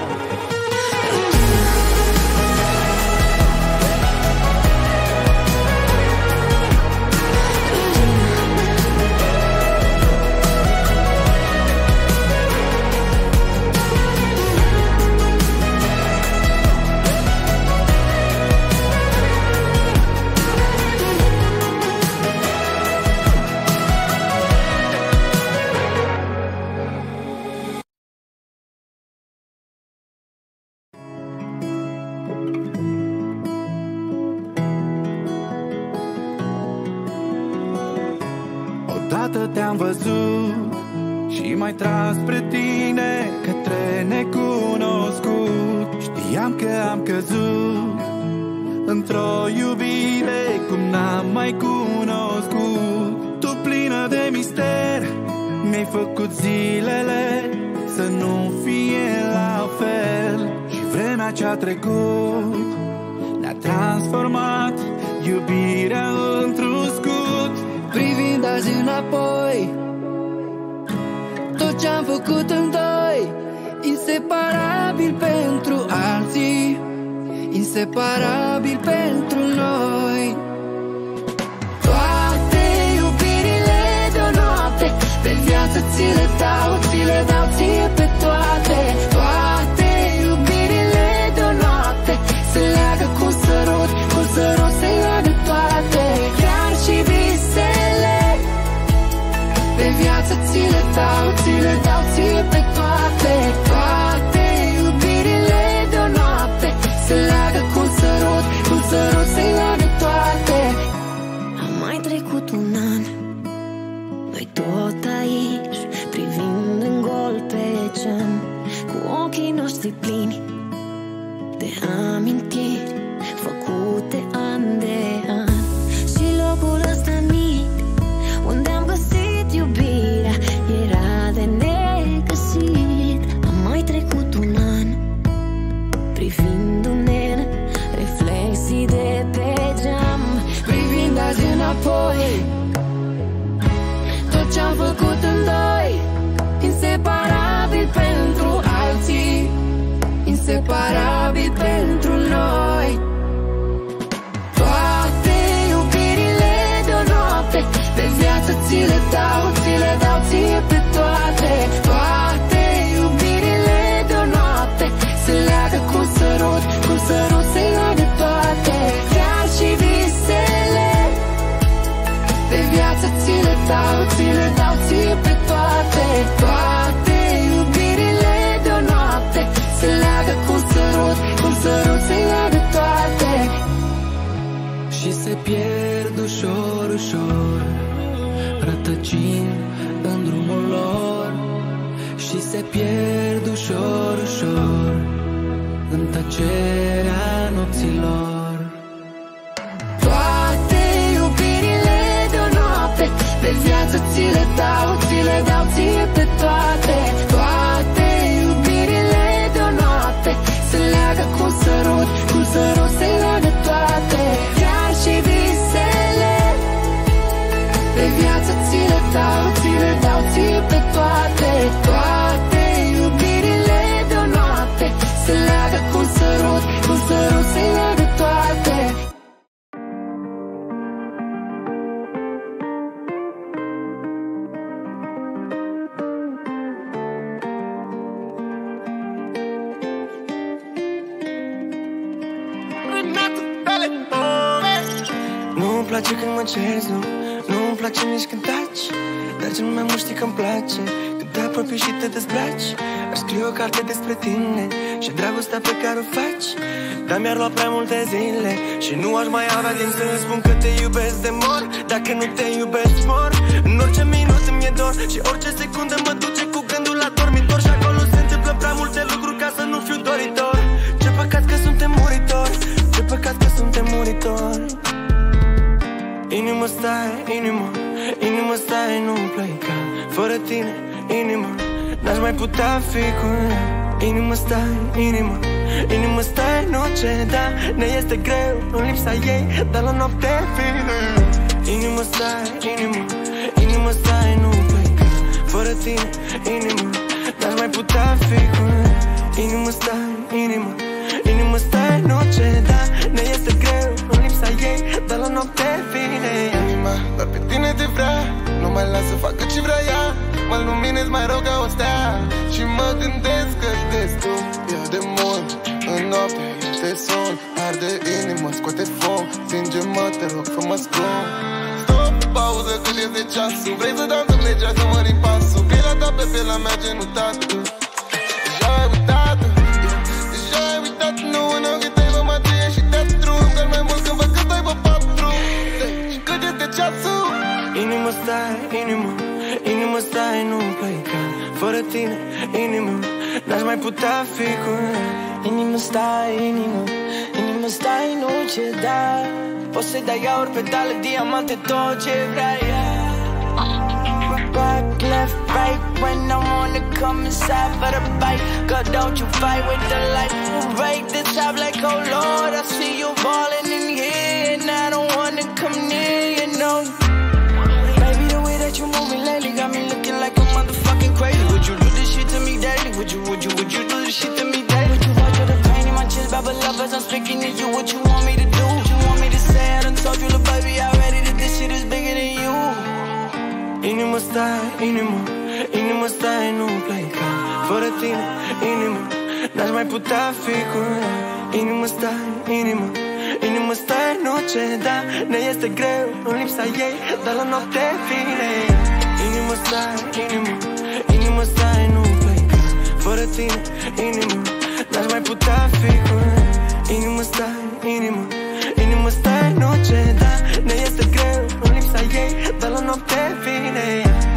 Odată te-am văzut și m-ai tras spre tine, către necunoscut. Știam că am căzut într-o iubire cum n-am mai cunoscut. Tu plină de mister, mi-ai făcut zilele să nu fie la fel. Și vremea ce-a trecut ne-a transformat iubirea într-un scut. Privind azi înapoi, tot ce-am făcut în doi, inseparabil pentru alții, inseparabil pentru noi. Toate iubirile de-o noapte, pe viață ți le dau, ți le dau ție pe toate. Toate iubirile de-o noapte se leagă cu sărut, cu sărut se leagă toate. Chiar și visele pe viață ți le dau, ți le dau ție pe toate. Toate iubirile de-o noapte se leagă cu sărut, cu sărut se leagă toate. A mai trecut un an, noi tot aici, privind în gol pe geam, cu ochii noștri plini de amintiri făcute an de an. Și locul ăsta mic unde am găsit iubirea era de negăsit. A mai trecut un an, privindu-ne în reflexii de pe geam. Privind azi înapoi, tot ce-am făcut în doi, inseparabil pentru alții, inseparabil pentru noi. Toate iubirile de-o noapte, pe viață ți le dau, ți le dau ție pe toate. Toate iubirile de-o noapte se leagă cu sărut, cu sărut se leagă toate. Chiar și visele pe viață ți le dau, ți le dau ție pe toate. Toate iubirile de-o noapte se leagă cu sărut, cu sărut se leagă toate. Și se pierd ușor, ușor, rătăcind în drumul lor. Și se pierd ușor, ușor, în tăcerea nopților. Toate iubirile de-o noapte, pe viață ți le dau, ți le dau ție pe toate. Toate iubirile de-o noapte se leagă cu sărut, cu sărut se leagă toate. Chiar și visele pe viață ți le dau, ți le dau ție pe toate. Toate iubirile de-o noapte se leagă cu sărut, cu sărut se leagă toate. Nu-mi place când mă ceri, nu-mi place nici când taci. Dar cel mai mult știi că-mi place când te apropii și te dezbraci. Aș scrie o carte despre tine și dragostea pe care o faci, dar mi-ar lua prea multe zile și nu aș mai avea timp să-mi spun că te iubesc de mor. Dacă nu te iubesc, mor. În orice minut îmi e dor și orice secundă mă duce cu gândul la dormitor. Și acolo se întâmplă prea multe lucruri ca să nu fiu doritor. Ce păcat că suntem muritori, ce păcat că suntem muritori. Inimă stai, inimă stai, nu pleca. Fără tine, inimă, n-aș mai putea fi cu ea. Inimă stai, inimă, inimă stai, nu ceda. Ne este greu în lipsa ei, dar la noapte vine. Inimă stai, inimă, inimă stai, nu pleca. Fără tine, inimă, n-aș mai putea fi cu ea. Inimă stai, inimă, inimă stai, nu ceda. Ne este greu în lipsa ei, dar la noapte vine. Inima doar pe tine te vrea, nu mai las să facă ce vrea ea. Mă luminez mai rău ca o stea și mă gândesc că-i destul. Eu de mult în noapte te sun, arde inima, scoate foc, stinge-mă, te rog, fă-mă scrum. Stop, pauză, cât este ceasul, vrei să dansăm legea, să mărim pasul. Pielea ta pe pielea mea genutată, deja ai uitat, deja ai uitat. Nu în ochii tăi vă mă ție și te drum, dar mai mult când văd că stai pe patru. Și cât este ceasul? Inimă stai, inimă, inimă stai, nu pleca. Fără tine, inimă, n-aș mai putea fi cu ea. Inimă stai, inimă, inimă stai, nu ceda. Poți să-i dai aur, pedale, diamante, tot ce vrea ea. Back, left, right, when I wanna come inside for the bite. Girl, don't you fight with the light. Break the top like, oh Lord, I see you falling in here, and I don't wanna come near you, no. Baby, the way that you moving lately got me looking like a motherfucking crazy. Would you do this shit to me daily? Would you do this shit to me daily? Would you watch all the pain in my chest, Bible lovers? I'm speaking to you. What you want me to do? What you want me to say? I done told you, little baby, already that this shit is bigger than you. Inimă stai, inimă, inimă stai, nu pleca. Fără tine, inimă, n-aș mai putea fi cu ea. Inimă stai, inimă, inimă stai, nu ceda. Ne este greu în lipsa ei, dar la noapte vine. Inimă stai, inimă, inimă stai, nu pleca. Fără tine, inimă, n-aș mai putea fi cu ea. Inimă stai, inimă, inimă stai, nu ceda. Ne este greu în lipsa ei, dar la noapte vine.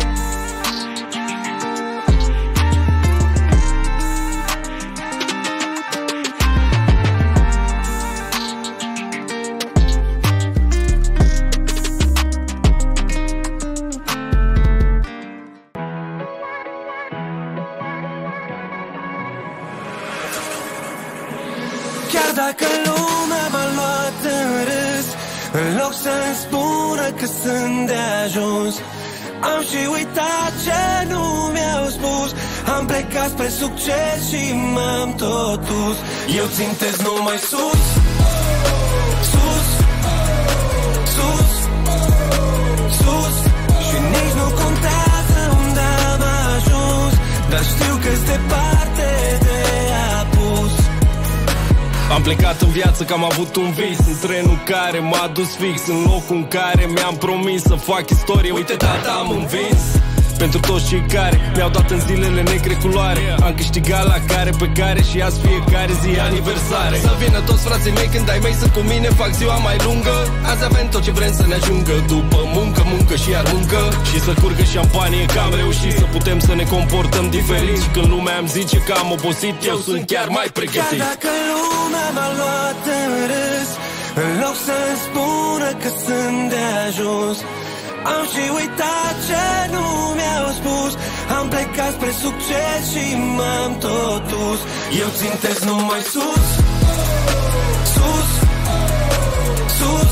Chiar dacă lumea m-a luat în râs, în loc să-mi spună că sunt de ajuns, am și uitat ce nu mi-au spus. Am plecat spre succes și m-am tot dus. Eu țintesc numai sus, sus, sus, sus. Și nici nu contează unde am ajuns, dar știu că-s departe de apus. Am plecat în viață că am avut un vis, în trenul care m-a dus fix în locul în care mi-am promis să fac istorie. Uite, tata, am învins pentru toți cei care mi-au dat în zilele negre culoare. Am câștigat la care pe care și azi fiecare zi aniversare. Să vină toți frații mei când ai mei să cu mine fac ziua mai lungă. Azi avem tot ce vrem să ne ajungă, după muncă, muncă și iar muncă. Și să curgă șampanie că am reușit să putem să ne comportăm diferit. Și când lumea îmi zice că am obosit, eu sunt chiar mai pregătit. Chiar dacă lumea m-a luat în râs, în loc să-mi spună că sunt de ajuns, am și uitat ce nu mi-au spus. Am plecat spre succes și m-am tot dus. Eu țintesc numai sus, sus, sus,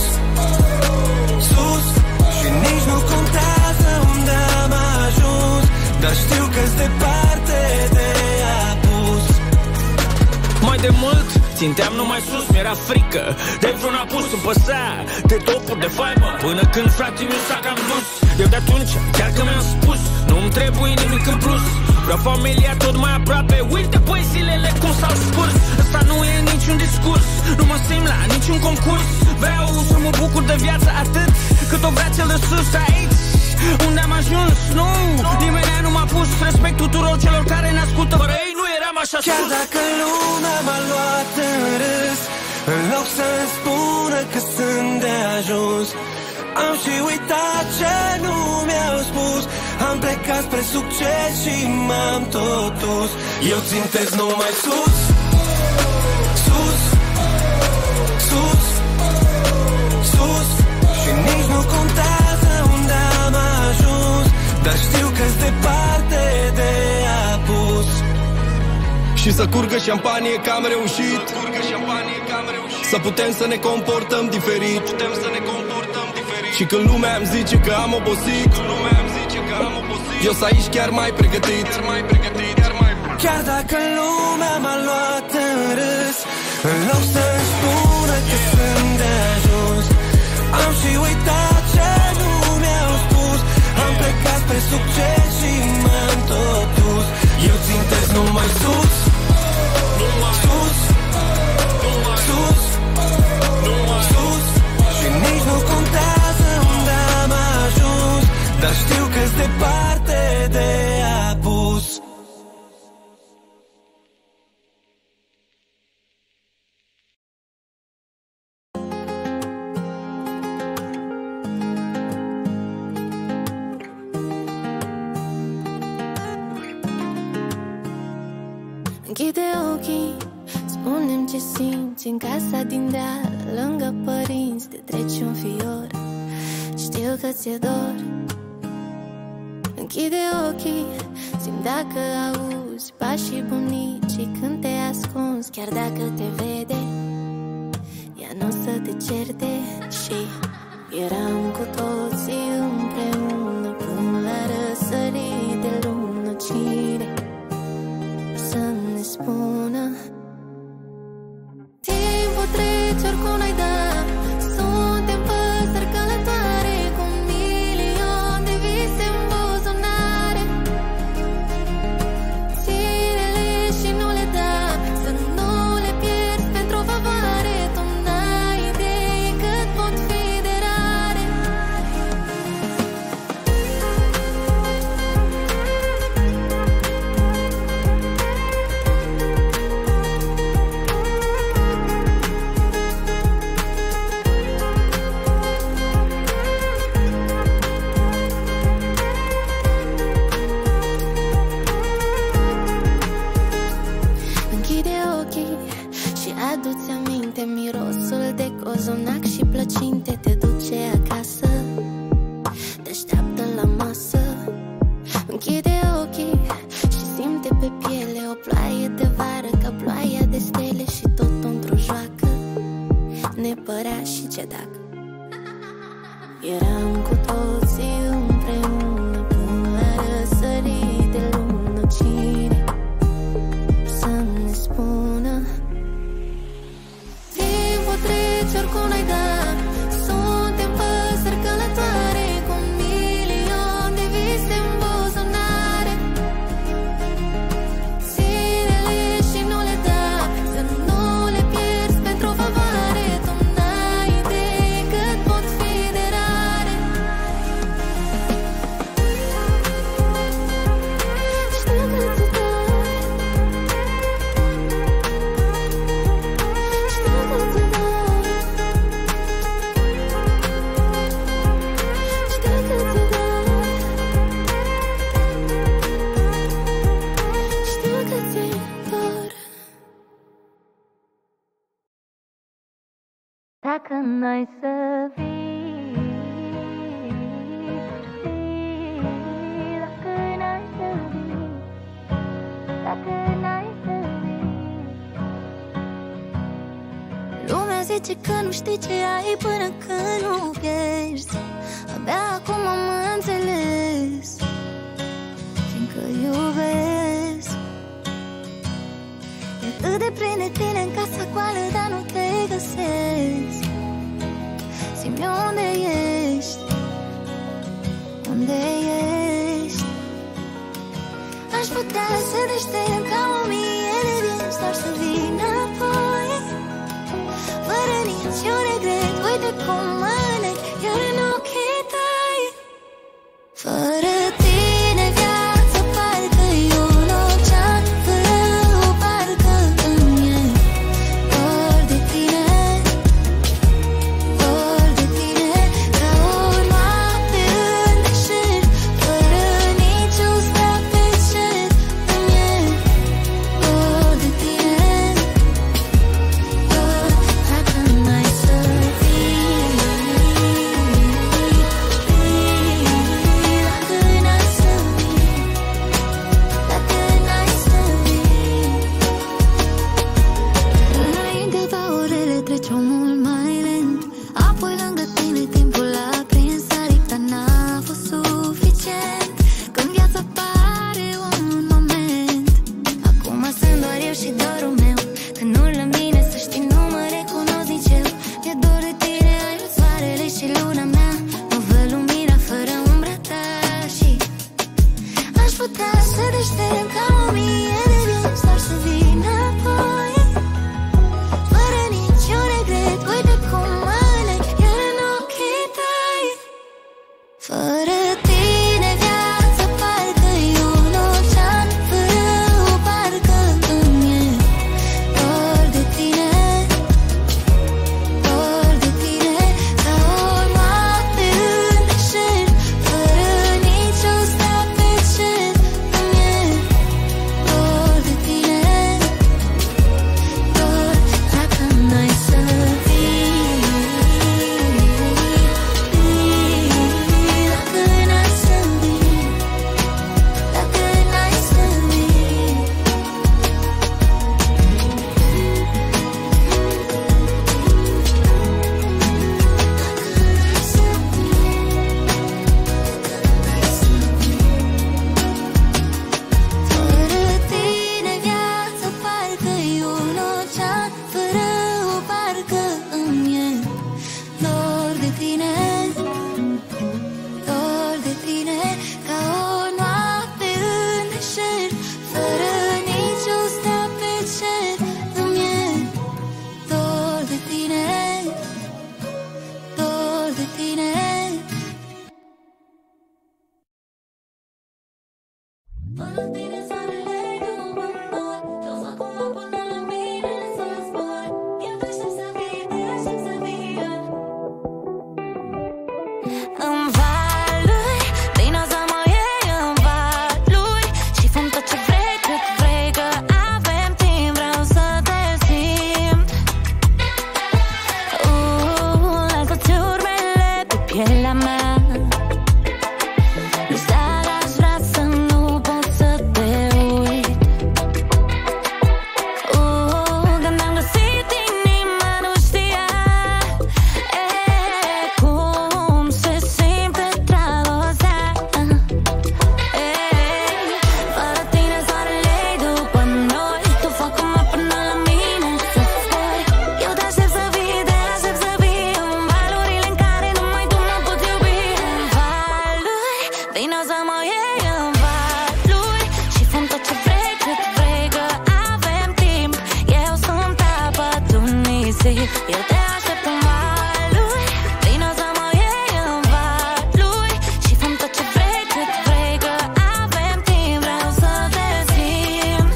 sus. Și nici nu contează unde am ajuns, dar știu că-s departe de apus. Mai de mult ținteam numai sus, mi-era frică de vreun apus, îmi păsea de topuri de faimă, până când fratele meu s-a cam dus. Eu de atunci chiar că mi-am spus, nu-mi trebuie nimic în plus, vreau familia tot mai aproape. Uite băi zilele cum s-au scurs, ăsta nu e niciun discurs, nu mă simt la niciun concurs. Vreau să mă bucur de viață atât cât o vrea cel de sus. Aici unde am ajuns, nu, nimeni nu m-a pus. Respect tuturor celor care ne ascultă, fără ei nu eram așa sus. Chiar dacă lumea m-a luat în râs, în loc să-mi spună că sunt de ajuns, am și uitat ce nu mi-au spus. Am plecat spre succes și m-am tot dus. Eu țintesc numai sus, sus, sus, sus. Și nici nu contează unde am ajuns, dar știu că-s departe de apus. Și să curgă șampanie că am reușit. Să putem să ne comportăm diferit. Și când lumea îmi zice că am obosit, eu să aici chiar mai pregătit. Chiar dacă lumea m-a luat în râs, în loc să-mi spună că sunt de ajuns, am și uitat ce nu mi-au spus. Am plecat spre succes și m-am tot dus. Eu țintesc numai sus, sus, sus, sus. Și nici nu contează unde am ajuns, dar știu că-s departe de apus. Închide ochii, spune-mi ce simți în casa din deal, lângă părinți, te treci un fior. Știu că ți-e dor. Închide ochii, simt dacă auzi pașii bunicii când te ascunzi. Chiar dacă te vede, ea n-o să te certe. Și eram cu toții împreună până la răsărit de lună. Cine să ne spună? Timpul trece oricum n-ai da. Suntem păsări călătoare cu un milion de vise în buzunare. Ține-le și nu le da, să nu le pierzi pentru o favoare. Tu n-ai idee cât pot fi de rare. Închide ochii și adu-ți aminte mirosul de cozonac și plăcinte. Te duce acasă, te așteaptă la masă. Închide ochii și simte pe piele o ploaie de vară, ca ploaia de stele. Și tot într-o joacă ne părea și ce dacă eram cu toții împreună până la răsărit de lună. Cine să ne spună? Timpul trece oricum n-ai da. Suntem păsări călătoare cu un milion de vise în buzunare. Ține-le și nu le da, să nu le pierzi pentru o favoare. Tu n-ai idee cât pot fi de rare. Știu că ți-e dor. Știu că ți-e dor. Știu că ți-e dor. Știu că ți-e dor. Dacă n-ai să vii, dacă n-ai să vii, dacă n-ai să vii. Lumea zice că nu știi ce ai până când nu pierzi. Abia acum am înțeles, fiindcă iubesc. E atât de plin de tine în casa goală, dar nu te găsesc. Zi-mi unde ești, unde ești. Aș putea să deștept ca 1000 de vieți, doar să vii înapoi, fără niciun regret. Uite cum aleg iar în ochii tăi. Fără tine viața parcă e un ocean, fără o barcă îmi e dor de tine, dor de tine. Ca o noapte în deșert, fără niciun stat pe cer. Îmi e dor de tine, dor. Dacă n-ai să vii, nisip. Eu te aștept în valuri, vino să mă iei în valuri și făm tot ce vrei, cât vrei, că avem timp, vreau să te simt.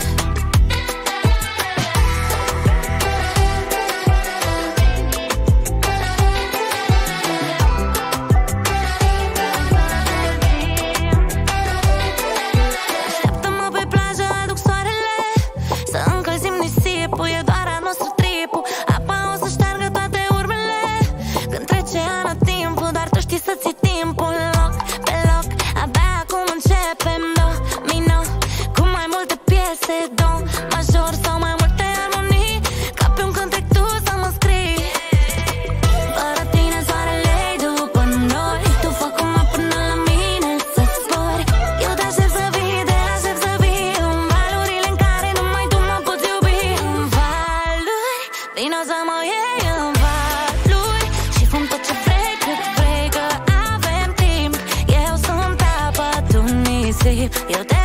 Așteaptă-mă pe plajă, aduc soarele, să încălzim nisipul, e doar al nostru tripul. Apa o să șteargă toate urmele când trece anotimpul, dar tu știi să ții timpul. Loc pe loc, abia acum începem domino, cu mai multe piese, do major sau mai multe armonii, ca pe un cântec tu să mă scrii. Fără tine soarele-i după noi, tu fă cumva până la mine să zbori. Eu te aștept să vii, te aștept să vii în valurile în care numai tu mă poți iubi. În valuri, vino să mă iei în valuri și făm tot ce vrei, cât vrei, că avem timp. Eu sunt apa, tu nisip, eu te